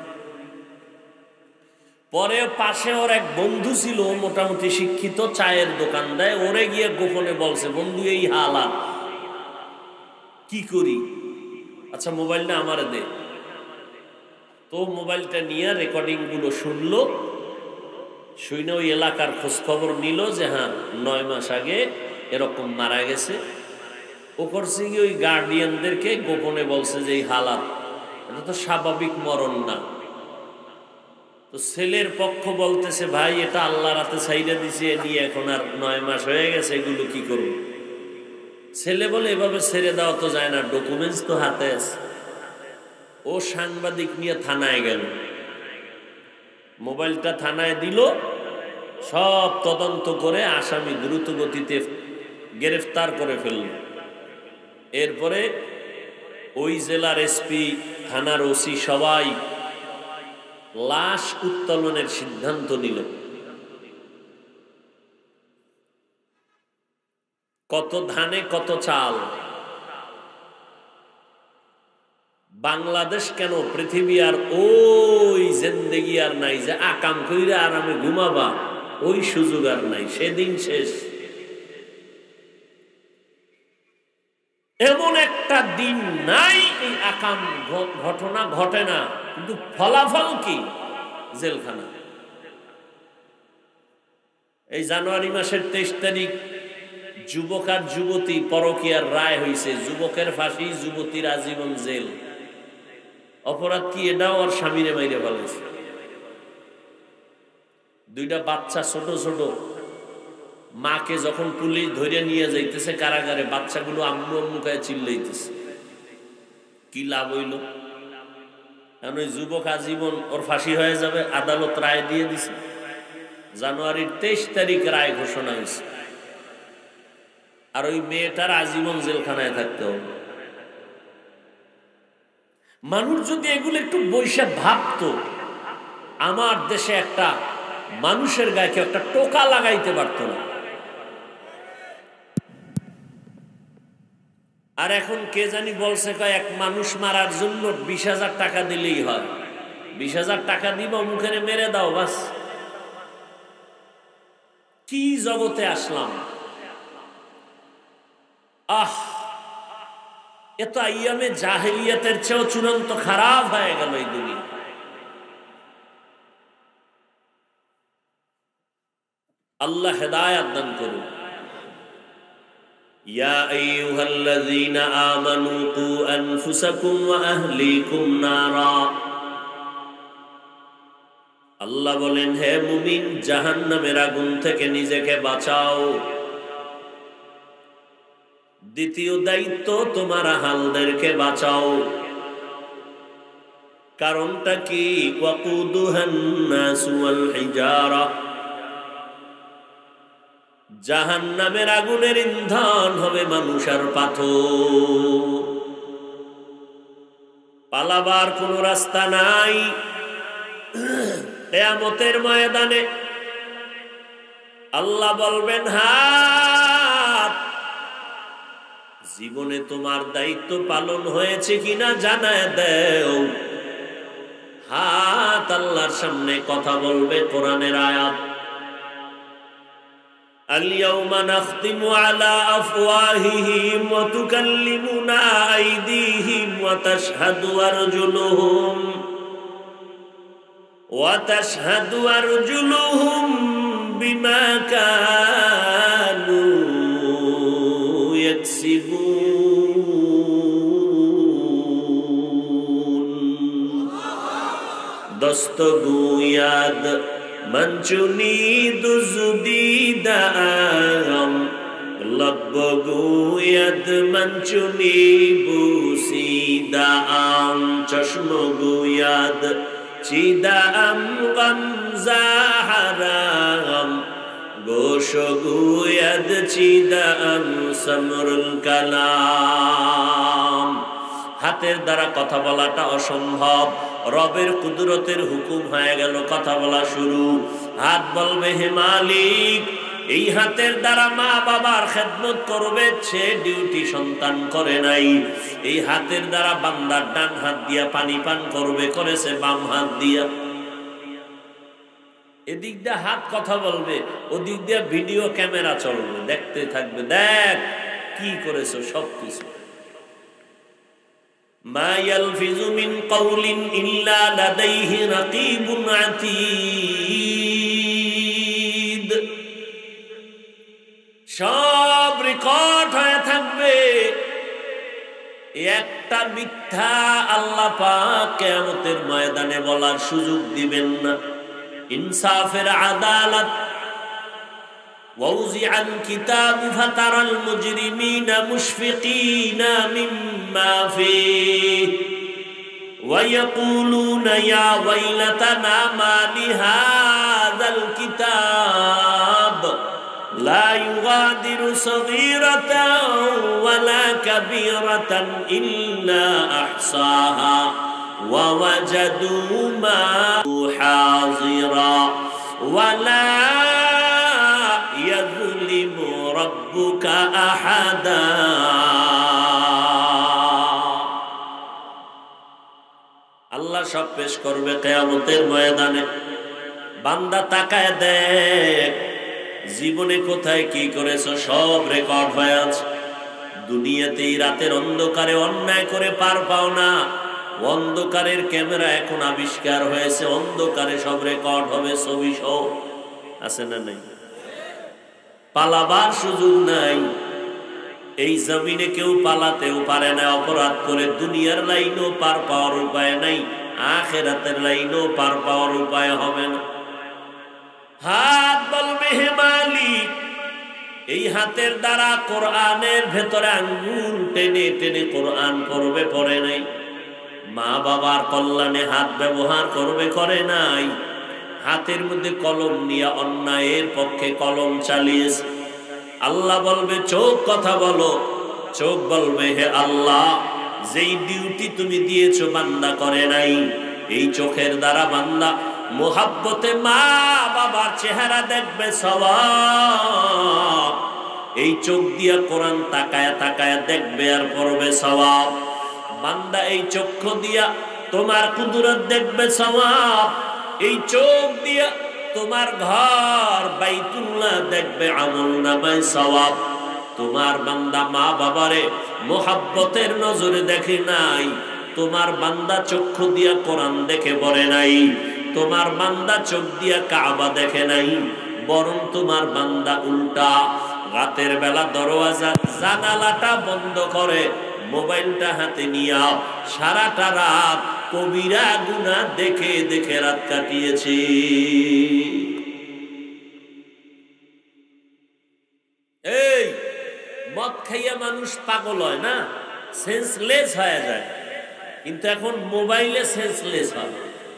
পরে পাশে ওর এক বন্ধু ছিল, মোটামুটি শিক্ষিত, চায়ের দোকান দেয়, ওরে গিয়ে গোপনে বলছে, বন্ধু এই হালাত, কি করি? আচ্ছা মোবাইলটা আমারে দে। তো মোবাইলটা নিয়ে রেকর্ডিং গুলো শুনলো, শুনে ওই এলাকার খোঁজ খবর নিল যে হ্যাঁ 9 মাস আগে এরকম মারা গেছে। ও করছে কি, ওই গার্ডিয়ানদেরকে গোপনে বলছে যে এই হালাত, এটা তো স্বাভাবিক মরণ না। তো ছেলের পক্ষ বলতেছে, ভাই এটা আল্লাহ রাতে ছাইড়া দিছে, নিয়ে এখন আর 9 মাস হয়ে গেছে, এগুলো কি করবো? ছেলে বলে এভাবে ছেড়ে দেওয়া তো যায় না, ডকুমেন্টস তো হাতে আছে। ও সাংবাদিক নিয়ে থানায় গেল, মোবাইলটা থানায় দিল, সব তদন্ত করে আসামি দ্রুত গতিতে গ্রেফতার করে ফেলল। এরপরে ওই জেলার এসপি, থানার ওসি সবাই লাশ উত্তোলনের সিদ্ধান্ত নিল। কত ধানে কত চাল। বাংলাদেশ কেন, পৃথিবী আর ওই জিন্দেগি আর নাই যে আকাম কইরা আরামে ঘুমাবা, ওই সুযোগ আর নাই, সেদিন শেষ। এমন একটা দিন নাই এই আকাম ঘটনা ঘটে না, কিন্তু ফলাফল কি? জেলখানা। এই জানুয়ারি মাসের 23 তারিখ যুবক আর যুবতী পরকীয়ার রায় হয়েছে, যুবকের ফাঁসি, যুবতীর আজীবন জেল। অপরাধ কি? এটাও আর স্বামীরে মাইরে ফেলেছে। 2টা বাচ্চা ছোট ছোট, মাকে যখন পুলিশ ধরে নিয়ে যাইতেছে কারাগারে, বাচ্চাগুলো আম্মু আম্মু গায়ে চিল্লাইতেছে। কি লাভ হইল? কারণ ওই যুবক আজীবন, ওর ফাঁসি হয়ে যাবে, আদালত রায় দিয়ে দিছে। জানুয়ারির 23 তারিখ রায় ঘোষণা হয়েছে, আর ওই মেয়েটার আজীবন জেলখানায় থাকতে হবে। মানুষ যদি এগুলো একটু বৈশা ভাবতো, আমার দেশে একটা মানুষের গায়ে কেউ একটা টোকা লাগাইতে পারতো না। আর এখন কে জানি বলছে, এক মানুষ মারার জন্য 20,000 টাকা দিলেই হয়। 20,000 টাকা দিব, মুখে মেরে দাও, বাস। কি জগতে আসলাম! আহ, এত আইয়ামে জাহেলিয়াতের চেয়েও চূড়ান্ত খারাপ হয়ে গেল এই দুনিয়া। আল্লাহ হেদায়াত দান করুন। ইয়া আইয়ুহাল্লাযীনা আমানু কু আনফুসাকুম ওয়া আহলিকুম নারা। আল্লাহ বলেন, হে মুমিন, জাহান্নামের আগুন থেকে নিজেকে বাঁচাও। দ্বিতীয় দায়িত্ব, তোমার আহালদেরকে বাঁচাও। কারণটা কি? ওয়াকুদুহান নাসু ওয়াল হিজারা। জাহান্নামের আগুনের ইন্ধন হবে মানুষ আর পাথর। পালাবার কোনো রাস্তা নাই। কিয়ামতের ময়দানে আল্লাহ বলবেন, হাত, জীবনে তোমার দায়িত্ব পালন হয়েছে কিনা জানায় দাও। হাত আল্লাহর সামনে কথা বলবে। কোরআনের আয়াত, আল-ইয়াওমা নাখতিমু আলা আফওয়াহিহিম ওয়া তুকাল্লিমুনা আইদিহিম ওয়া তাশহাদু আরজুলুহুম বিমা কানু ইয়াকসিবুন। দস্তগুয়াদ মঞ্চুনি দুজুদিদাম, লব্বগুয়াদ মঞ্চুনি বুসিদাম, চশমগুয়াদ চিদাম গমজাহারাম, গোশগুয়াদ চিদাম সমরুল কালাম। হাতের দ্বারা কথা বলাটা অসম্ভব, রবের কুদরতের হুকুম হয়ে গেল, কথা বলা শুরু। হাত বলবে, হে মালিক, এই হাতের দ্বারা মা বাবার খেদমত করবে, সে ডিউটি সন্তান করে নাই। এই হাতের দ্বারা বান্দার ডান হাত দিয়া পানি পান করবে, করেছে বাম হাত দিয়া। এদিক দিয়ে হাত কথা বলবে, ওদিক দিয়ে ভিডিও ক্যামেরা চলবে, দেখতে থাকবে, দেখ কি করেছো সবকিছু। মা ইয়ালফিজু মিন কাওলিন ইল্লা লাদাইহি রাকিবুন আতীদ। সব রেকর্ড হয়ে থাকবে। একটা মিথ্যা আল্লাহ পাক কিয়ামতের ময়দানে বলার সুযোগ দিবেন না। ইনসাফের আদালত। ووزع الكتاب فترى المجرمين مشفقين مما فيه ويقولون يا ويلتنا ما لهذا الكتاب لا يغادر صغيرة ولا كبيرة إلا أحصاها ووجدوا ما حاضرا ولا يظلم ربك أحدا। আল্লাহ সব পেশ করবে কিয়ামতের ময়দানে। বান্দা তাকায় দেখ, জীবনে কোথায় কি করেছো সব রেকর্ড হয়ে আছে। দুনিয়াতেই রাতের অন্ধকারে অন্যায় করে পার পাও না, অন্ধকারের ক্যামেরা এখন আবিষ্কার হয়েছে, অন্ধকারে সব রেকর্ড হবে, ছবি সহ। আছে না নাই? পালাবার সুযোগ নাই। এই জমিনে কেউ পালাতেও পারে না, অপরাধ করে দুনিয়ার লাইনও পার পাওয়ার উপায় নাই, আখিরাতের লাইনও পার পাওয়ার উপায় হবে না। হাত বলবে, হে মালিক, এই হাতের দ্বারা কোরআনের ভেতরে আঙ্গুল টেনে টেনে কোরআন পড়বে, পড়ে নাই। মা বাবার কল্যাণে হাত ব্যবহার করবে, করে নাই। হাতের মধ্যে কলম নিয়ে অন্যায়ের পক্ষে কলম চালিয়েছে। আল্লাহ বলবে, চোখ কথা বলো। চোখ বলবে, হে আল্লাহ, যেই ডিউটি তুমি দিয়েছো বান্দা করে নাই, এই চোখের দ্বারা বান্দা মোহাব্বতে মা বাবার চেহারা দেখবে, সওয়াব। এই চোখ দিয়া কোরআন তাকায়া তাকায়া দেখবে আর পড়বে, সওয়াব। বান্দা এই চক্ষু দিয়া তোমার কুদরত দেখবে, সওয়াব। এই চোখ দিয়া তোমার ঘর বাইতুল্লাহ দেখবে, আমলনামায় সওয়াব। তোমার বান্দা মা বাবারে মোহাব্বতের নজরে দেখে নাই, তোমার বান্দা চক্ষু দিয়া কোরআন দেখে পড়ে নাই, তোমার বান্দা চোখ দিয়া কাবা দেখে নাই, বরং তোমার বান্দা উল্টা রাতের বেলা দরওয়াজা জানালাটা বন্ধ করে মোবাইলটা হাতে নিয়া সারাটা রাত কবিরা গুনাহ দেখে দেখে রাত কাটিয়েছে। এই মদ খাইয়া মানুষ পাগল হয় না, সেন্সলেস হয়ে যায়, কিন্তু এখন মোবাইলে সেন্সলেস হয়।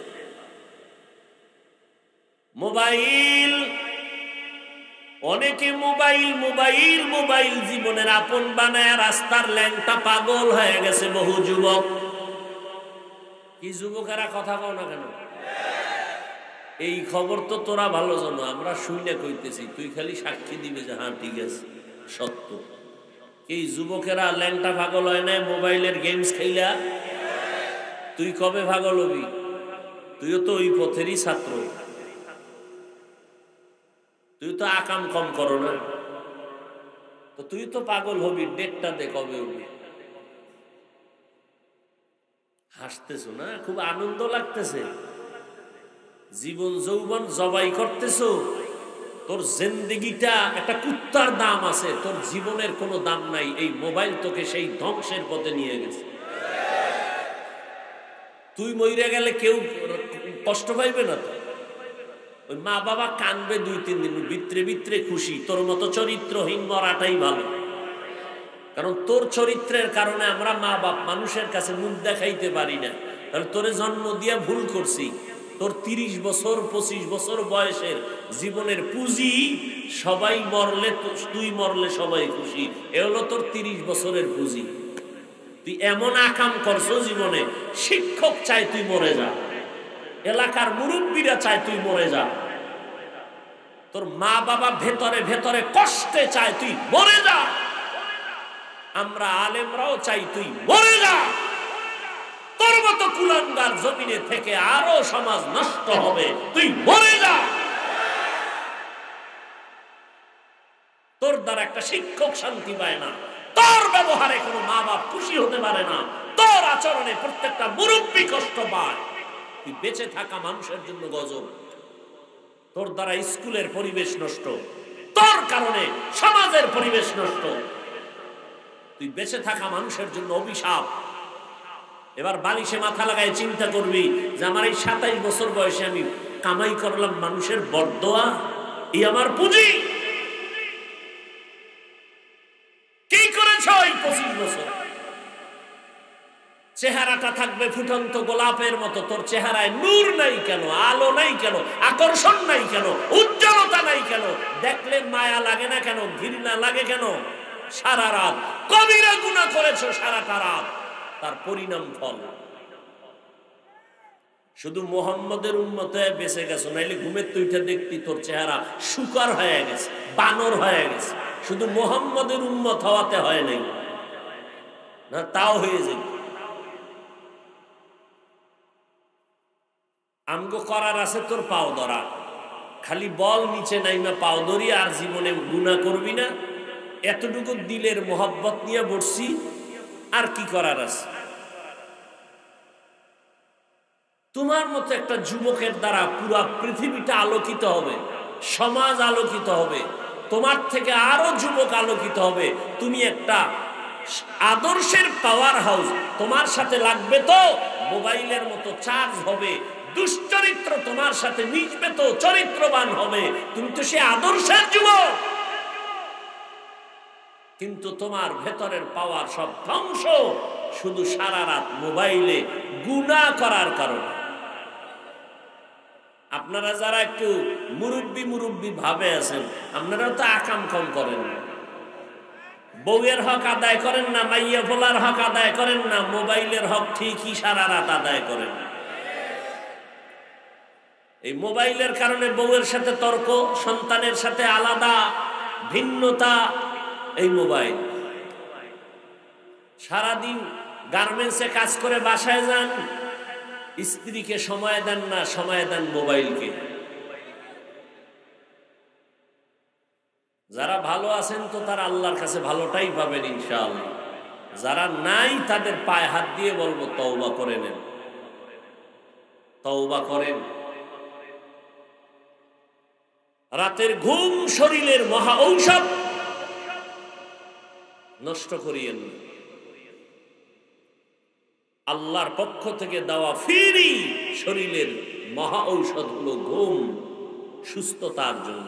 মোবাইল, অনেকে মোবাইল মোবাইল মোবাইল জীবনের আপন বানায় রাস্তার ল্যাংটা পাগল হয়ে গেছে। বহু যুবক কি যুবকেরা কথা কও না কেন? এই খবর তো তোরা ভালো জানো, আমরা শুনে কইতেছি, তুই খালি সাক্ষী দিবে যে হ্যাঁ ঠিক আছে সত্য। এই যুবকেরা ল্যাংটা পাগল হয় না মোবাইলের গেমস খেলা? তুই কবে পাগল হবি? তুইও তো ওই পথেরই ছাত্র, তুই তো আকাম কম করো না, তো তুই তো পাগল হবি। ডেটটা দে কবে হবি? হাসতেছো না? খুব আনন্দ লাগতেছে? জীবন যৌবন জবাই করতেছো? তোর জিন্দেগিটা একটা কুত্তার দাম আছে, তোর জীবনের কোনো দাম নাই। এই মোবাইল তোকে সেই ধ্বংসের পথে নিয়ে গেছে। তুই মইরা গেলে কেউ কষ্ট পাইবে না তো? ওই মা বাবা কানবে 2-3 দিন, ভিতরে ভিতরে খুশি। তোর মতো চরিত্রহীন মরাটাই ভালো, কারণ তোর চরিত্রের কারণে আমরা মা বাপ মানুষের কাছে মুখ দেখাইতে পারি না। কারণ তোরে জন্ম দিয়া ভুল করছি। তোর 30 বছর 25 বছর বয়সের জীবনের পুঁজি, সবাই মরলে তুই মরলে সবাই খুশি, এ হলো তোর 30 বছরের পুঁজি। তুই এমন আকাম করছো জীবনে, শিক্ষক চায় তুই মরে যা, এলাকার মুরব্বীরা চায় তুই মরে যা, তোর মা বাবা ভেতরে ভেতরে কষ্টে চায় তুই মরে যা, আমরা আলেমরাও চাই তুই মরে যা। তোর মতো কুলাঙ্গার জমিনে থেকে আরো সমাজ নষ্ট হবে, তুই মরে যা। তোর দ্বারা একটা শিক্ষক শান্তি পায় না, তোর ব্যবহারে কোনো মা বাপ খুশি হতে পারে না, তোর আচরণে প্রত্যেকটা মুরব্বী কষ্ট পায়। তুই বেঁচে থাকা মানুষের জন্য গজব, তোর দ্বারা স্কুলের পরিবেশ নষ্ট, তোর কারণে সমাজের পরিবেশ নষ্ট, তুই বেঁচে থাকা মানুষের জন্য অভিশাপ। এবার বালিশে মাথা লাগায় চিন্তা করবি যে আমার এই 27 বছর বয়সে আমি কামাই করলাম মানুষের বরদোয়া, এই আমার পুঁজি। কি করেছ এই 25 বছর? চেহারাটা থাকবে ফুটন্ত গোলাপের মতো, তোর চেহারায় নূর নাই কেন, আলো নাই কেন, আকর্ষণ নাই কেন, উজ্জ্বলতা নাই কেন, দেখলে মায়া লাগে না কেন, ঘৃণা লাগে কেন? সারা রাত কবিরা গুনাহ করেছো, সারাটা রাত, তার পরিণাম ফল। শুধু মোহাম্মদের উম্মতে বেঁচে গেছো, নাইলে ঘুমের তুইটা দেখতি তোর চেহারা শুকর হয়ে গেছে, বানর হয়ে গেছে। শুধু মোহাম্মদের উম্মত হওয়াতে হয় নাই না, তাও হয়ে যায়। আমগো করার আছে তোর পাও ধরা, খালি বল নিচে নাইমা পাও ধরি, আর জীবনে গুনাহ করবি না, এতটুকু দিলের মোহাব্বত নিয়ে বসছি। আর কি করার আছে? তোমার মতো একটা যুবকের দ্বারা পুরা পৃথিবীটা আলোকিত হবে, সমাজ আলোকিত হবে, তোমার থেকে আরো যুবক আলোকিত হবে। তুমি একটা আদর্শের পাওয়ার হাউস, তোমার সাথে লাগবে তো মোবাইলের মতো চার্জ হবে, দুশ্চরিত্র তোমার সাথে মিশবে তো চরিত্রবান হবে, তুমি তো সে আদর্শের যুবক। কিন্তু তোমার ভেতরের পাওয়ার সব ধ্বংস, শুধু সারা রাত মোবাইলে গুনাহ করার কারণে। আপনারা যারা একটু মুরব্বী ভাবে আছেন, আপনারা তো আকাম কম করেন না, বউয়ের হক আদায় করেন না, মাইয়া ভোলার হক আদায় করেন না, মোবাইলের হক ঠিকই সারা রাত আদায় করেন। এই মোবাইলের কারণে বউয়ের সাথে তর্ক, সন্তানের সাথে আলাদা ভিন্নতা, এই মোবাইল। সারাদিন গার্মেন্টসে কাজ করে বাসায় যান, স্ত্রীকে সময় দেন না, সময় দেন মোবাইলকে। যারা ভালো আছেন তো তারা আল্লাহর কাছে ভালোটাই পাবেন ইনশাআল্লাহ, যারা নাই তাদের পায়ে হাত দিয়ে বলবো তওবা করে নেন, তওবা করেন। রাতের ঘুম শরীরের মহা ঔষধ, নষ্ট করিয়েন না। আল্লাহর পক্ষ থেকে দেওয়া ফ্রি শরীরের মহা ঔষধ হলো ঘুম, সুস্থতার জন্য।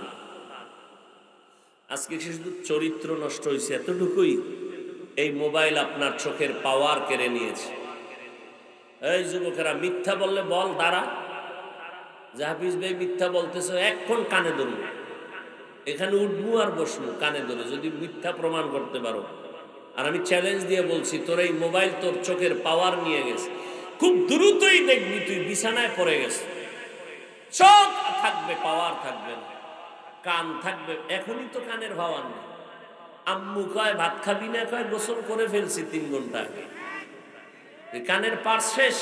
আজকে শুধু চরিত্র নষ্ট হয়েছে এতটুকুই, এই মোবাইল আপনার চোখের পাওয়ার কেড়ে নিয়েছে। এই যুবকেরা, মিথ্যা বললে বল দাঁড়া, হাফিজ ভাই মিথ্যা বলতেছো, এক্ষণ কানে ধরু, এখানে উঠবো আর বসবো কানে ধরে, যদি মিথ্যা প্রমাণ করতে পারো। আর আমি চ্যালেঞ্জ দিয়ে বলছি, তোর এই মোবাইল তোর চোখের পাওয়ার নিয়ে গেছে। খুব দ্রুতই দেখবি তুই বিছানায় পড়ে গেছে। চোখ থাকবে, পাওয়ার থাকবে না, কান থাকবে, এখনই তো কানের ভাওয়ার নেই। আম্মু কয় ভাত খাবি না, কয় গোসল করে ফেলছি 3 ঘন্টা আগে। কানের পার শেষ।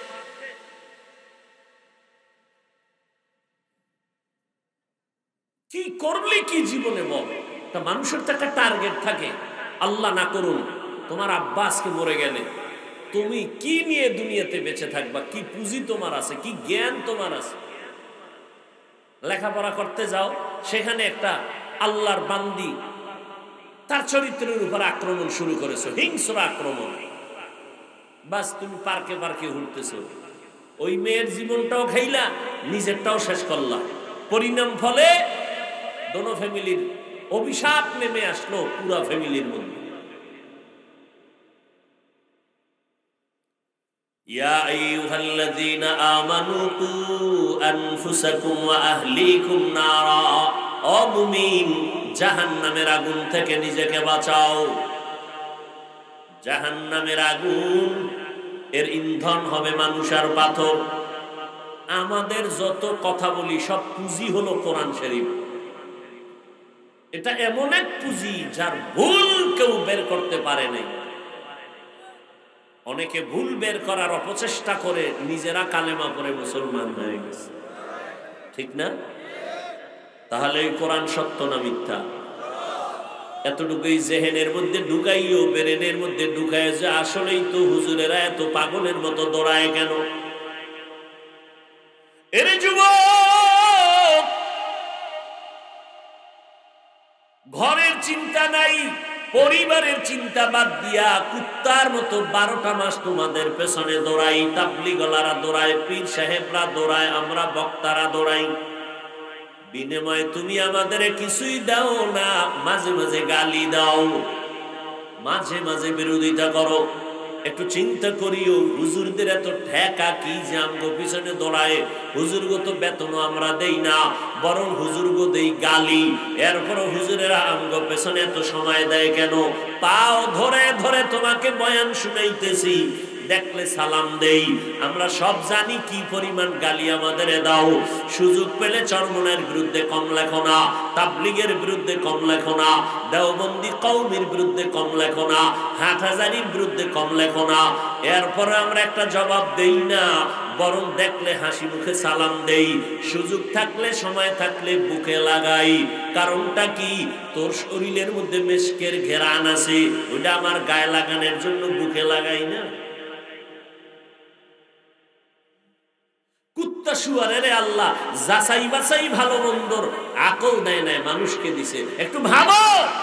কি করলি কি জীবনে বল? তা মানুষের তো একটা টার্গেট থাকে। আল্লাহ না করুন তোমার আব্বা আজকে মরে গেলে তুমি কি নিয়ে দুনিয়াতে বেঁচে থাকবা, কি পুঁজি তোমার আছে, কি জ্ঞান তোমার আছে। লেখাপড়া করতে যাও, সেখানে একটা আল্লাহর বান্দি তার চরিত্রের উপর আক্রমণ শুরু করেছো, হিংস্র আক্রমণ। বাস তুমি পার্কে পার্কে ঘুরতেছো, ওই মেয়ের জীবনটাও খাইলা, নিজেরটাও শেষ করলা। পরিণাম ফলে দোনো ফ্যামিলির অভিশাপ নেমে আসলো পুরা ফ্যামিলির মধ্যে। ইয়া আইয়ুহাল্লাযীনা আমানু কু আনফুসাকুম ওয়া আহলিকুম নারা, ও মুমিন জাহান্নামের আগুন থেকে নিজেকে বাঁচাও। জাহান্নামের আগুন এর ইন্ধন হবে মানুষ আর পাথর। আমাদের যত কথা বলি সব পুঁজি হলো কোরআন শরীফ। এটা এমন এক পুঁজি যার ভুল কেউ বের করতে পারে নাই। অনেকে ভুল বের করার অপচেষ্টা করে নিজেরা কালেমা পড়ে মুসলমান হয়ে গেছে, ঠিক না? তাহলে এই কোরআন সত্য না মিথ্যা? এতটুকুই জেহেনের মধ্যে ঢুকাইও, ব্রেনের মধ্যে ঢুকায় যে আসলেই তো হুজুরেরা এত পাগলের মতো দৌড়ায় কেন? এর যুবক, ঘরের চিন্তা নাই, পরিবারের চিন্তা বাদ দিয়া কুত্তার মতো 12টা মাস তোমাদের পেছনে দৌড়াই। তাবলীগলারা দৌড়ায়, পীর সাহেবরা দৌড়ায়, আমরা বক্তারা দৌড়াই। বিনিময়ে তুমি আমাদের কিছুই দাও না, মাঝে মাঝে গালি দাও, মাঝে মাঝে বিরোধিতা করো। একটু চিন্তা করিও, হুজুরদের এত ঠেকা কি যে আমগো পিছনে দৌড়ায়? হুজুরগো তো বেতনও আমরা দেই না, বরং হুজুরগো দেই গালি। এরপরও হুজুরেরা আমগো পেছনে এত সময় দেয় কেন? পাও ধরে ধরে তোমাকে বয়ান শুনাইতেছি, দেখলে সালাম দেই। আমরা সব জানি কি পরিমাণ গালি আমাদের দাও। সুযোগ পেলে চরমনের বিরুদ্ধে কম লেখো না, তাবলীগের বিরুদ্ধে কম লেখো না, দেওবন্দি কওমের বিরুদ্ধে কম লেখো না, হাটহাজারির বিরুদ্ধে কম লেখো না। এরপরে আমরা একটা জবাব দেই না, বরং দেখলে হাসি মুখে সালাম দেই। সুযোগ থাকলে, সময় থাকলে বুকে লাগাই। কারণটা কি? তোর শরীরের মধ্যে মেশকের ঘেরান আছে, ওইটা আমার গায়ে লাগানোর জন্য বুকে লাগাই না। কুত্তা শুয়ারের আল্লাহ যাচাই বাছাই ভালো মন্দর আকল দেয় নাই, মানুষকে দিছে। একটু ভাবো,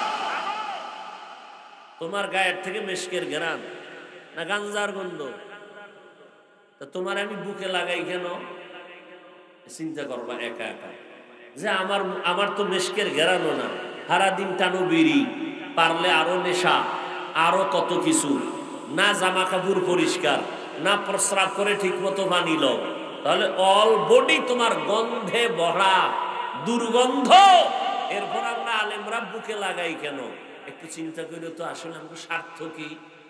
তোমার গায়ের থেকে মেশকের ঘেরান না গাঞ্জার গন্ধ? তা তোমার আমি বুকে লাগাই কেন? চিন্তা করবা একা একা যে আমার তো মেশকের ঘেরানো না, সারাদিন টানো বিড়ি, পারলে আরো নেশা, আরো কত কিছু, না জামা কাপড় পরিষ্কার, না প্রস্রাব করে ঠিক মতো মানিল, তাহলে অল বডি তোমার গন্ধে ভরা, দুর্গন্ধ। এরপর আমরা আলেমরা বুকে লাগাই কেন? একটু চিন্তা করে তো আসলে আমাকে স্বার্থ কি?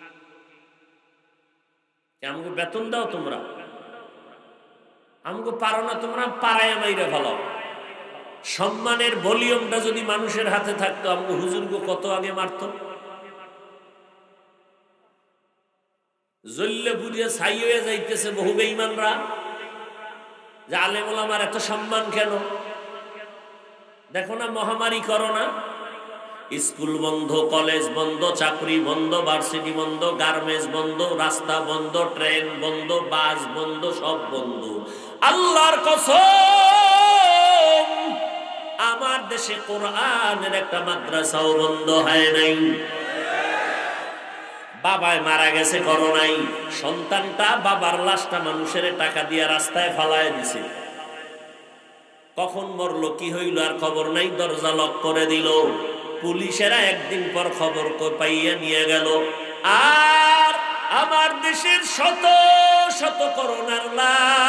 আমাকে বেতন দাও তোমরা, আমাকে পারো না তোমরা, পাড়ায় মাইরা ভালো। সম্মানের ভলিউমটা যদি মানুষের হাতে থাকতো, আমাকে হুজুরকে কত আগে মারত। জল্লে পুড়িয়ে ছাই হয়ে যাইতেছে বহু বেঈমানরা, যে আলেম ওলামার এত সম্মান কেন? দেখো না মহামারী করোনা, স্কুল বন্ধ, কলেজ বন্ধ, চাকরি বন্ধ, ভার্সিটি বন্ধ, গার্মেন্টস বন্ধ, রাস্তা বন্ধ, ট্রেন বন্ধ, বাস বন্ধ, সব বন্ধ। আল্লাহর কসম, আমার দেশে কোরআনের একটা মাদ্রাসাও বন্ধ হয় নাই। বাবায় মারা গেছে করোনায়, সন্তানটা বাবার লাশটা মানুষের টাকা দিয়ে রাস্তায় ফালায় দিছে। কখন মরলো কি হইল আর খবর নাই, দরজা লক করে দিল। পুলিশেরা একদিন পর খবর পাইয়া নিয়ে গেল। আর আমার দেশের শত শত করোনার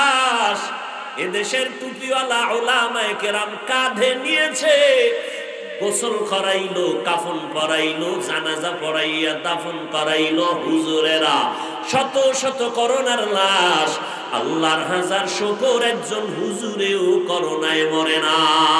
লাশ এদেশের টুপিওয়ালা উলামায়ে কেরাম কাঁধে নিয়েছে। গোসল করাইলো, কাফন পরাইলো, জানাজা পড়াইয়া দাফন করাইলো হুজুরেরা। শত শত করোনার লাশ, আল্লাহর হাজার শুকর একজন হুজুরেও করোনায় মরে না।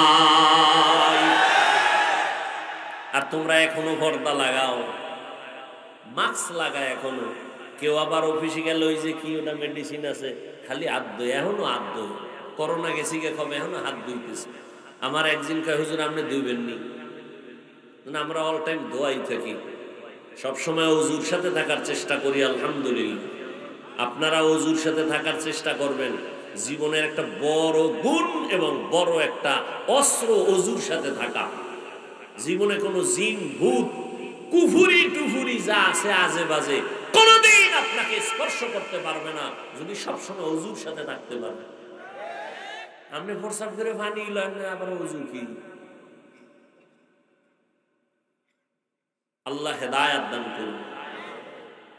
আর তোমরা এখনো পর্দা লাগাও, মাস্ক লাগায় এখনো। কেউ আবার অফিসে গেল, ওই যে কি ওটা মেডিসিন আছে, খালি হাত ধোয়, এখনো হাত ধোয়। করোনা গেছি গে কবে, এখনো হাত ধুইতেছে। আমার একদিন কয় হুজুর আপনি ধুইবেননি। আমরা অল টাইম ধোয়াই থাকি, সবসময় অজুর সাথে থাকার চেষ্টা করি। আলহামদুলিল্লাহ, আপনারা অজুর সাথে থাকার চেষ্টা করবেন। জীবনের একটা বড় গুণ এবং বড় একটা অস্ত্র অজুর সাথে থাকা। জীবনে কোনো জিন ভূত কুফুরি টুফুরি যা আছে আজে বাজে কোনদিন আপনাকে স্পর্শ করতে পারবে না, যদি সবসময় অজুর সাথে থাকতে পারবে। আপনি প্রসাব করে পানি ইলেন না, আবার অজু কি? আল্লাহ হেদায়াত দান করুন।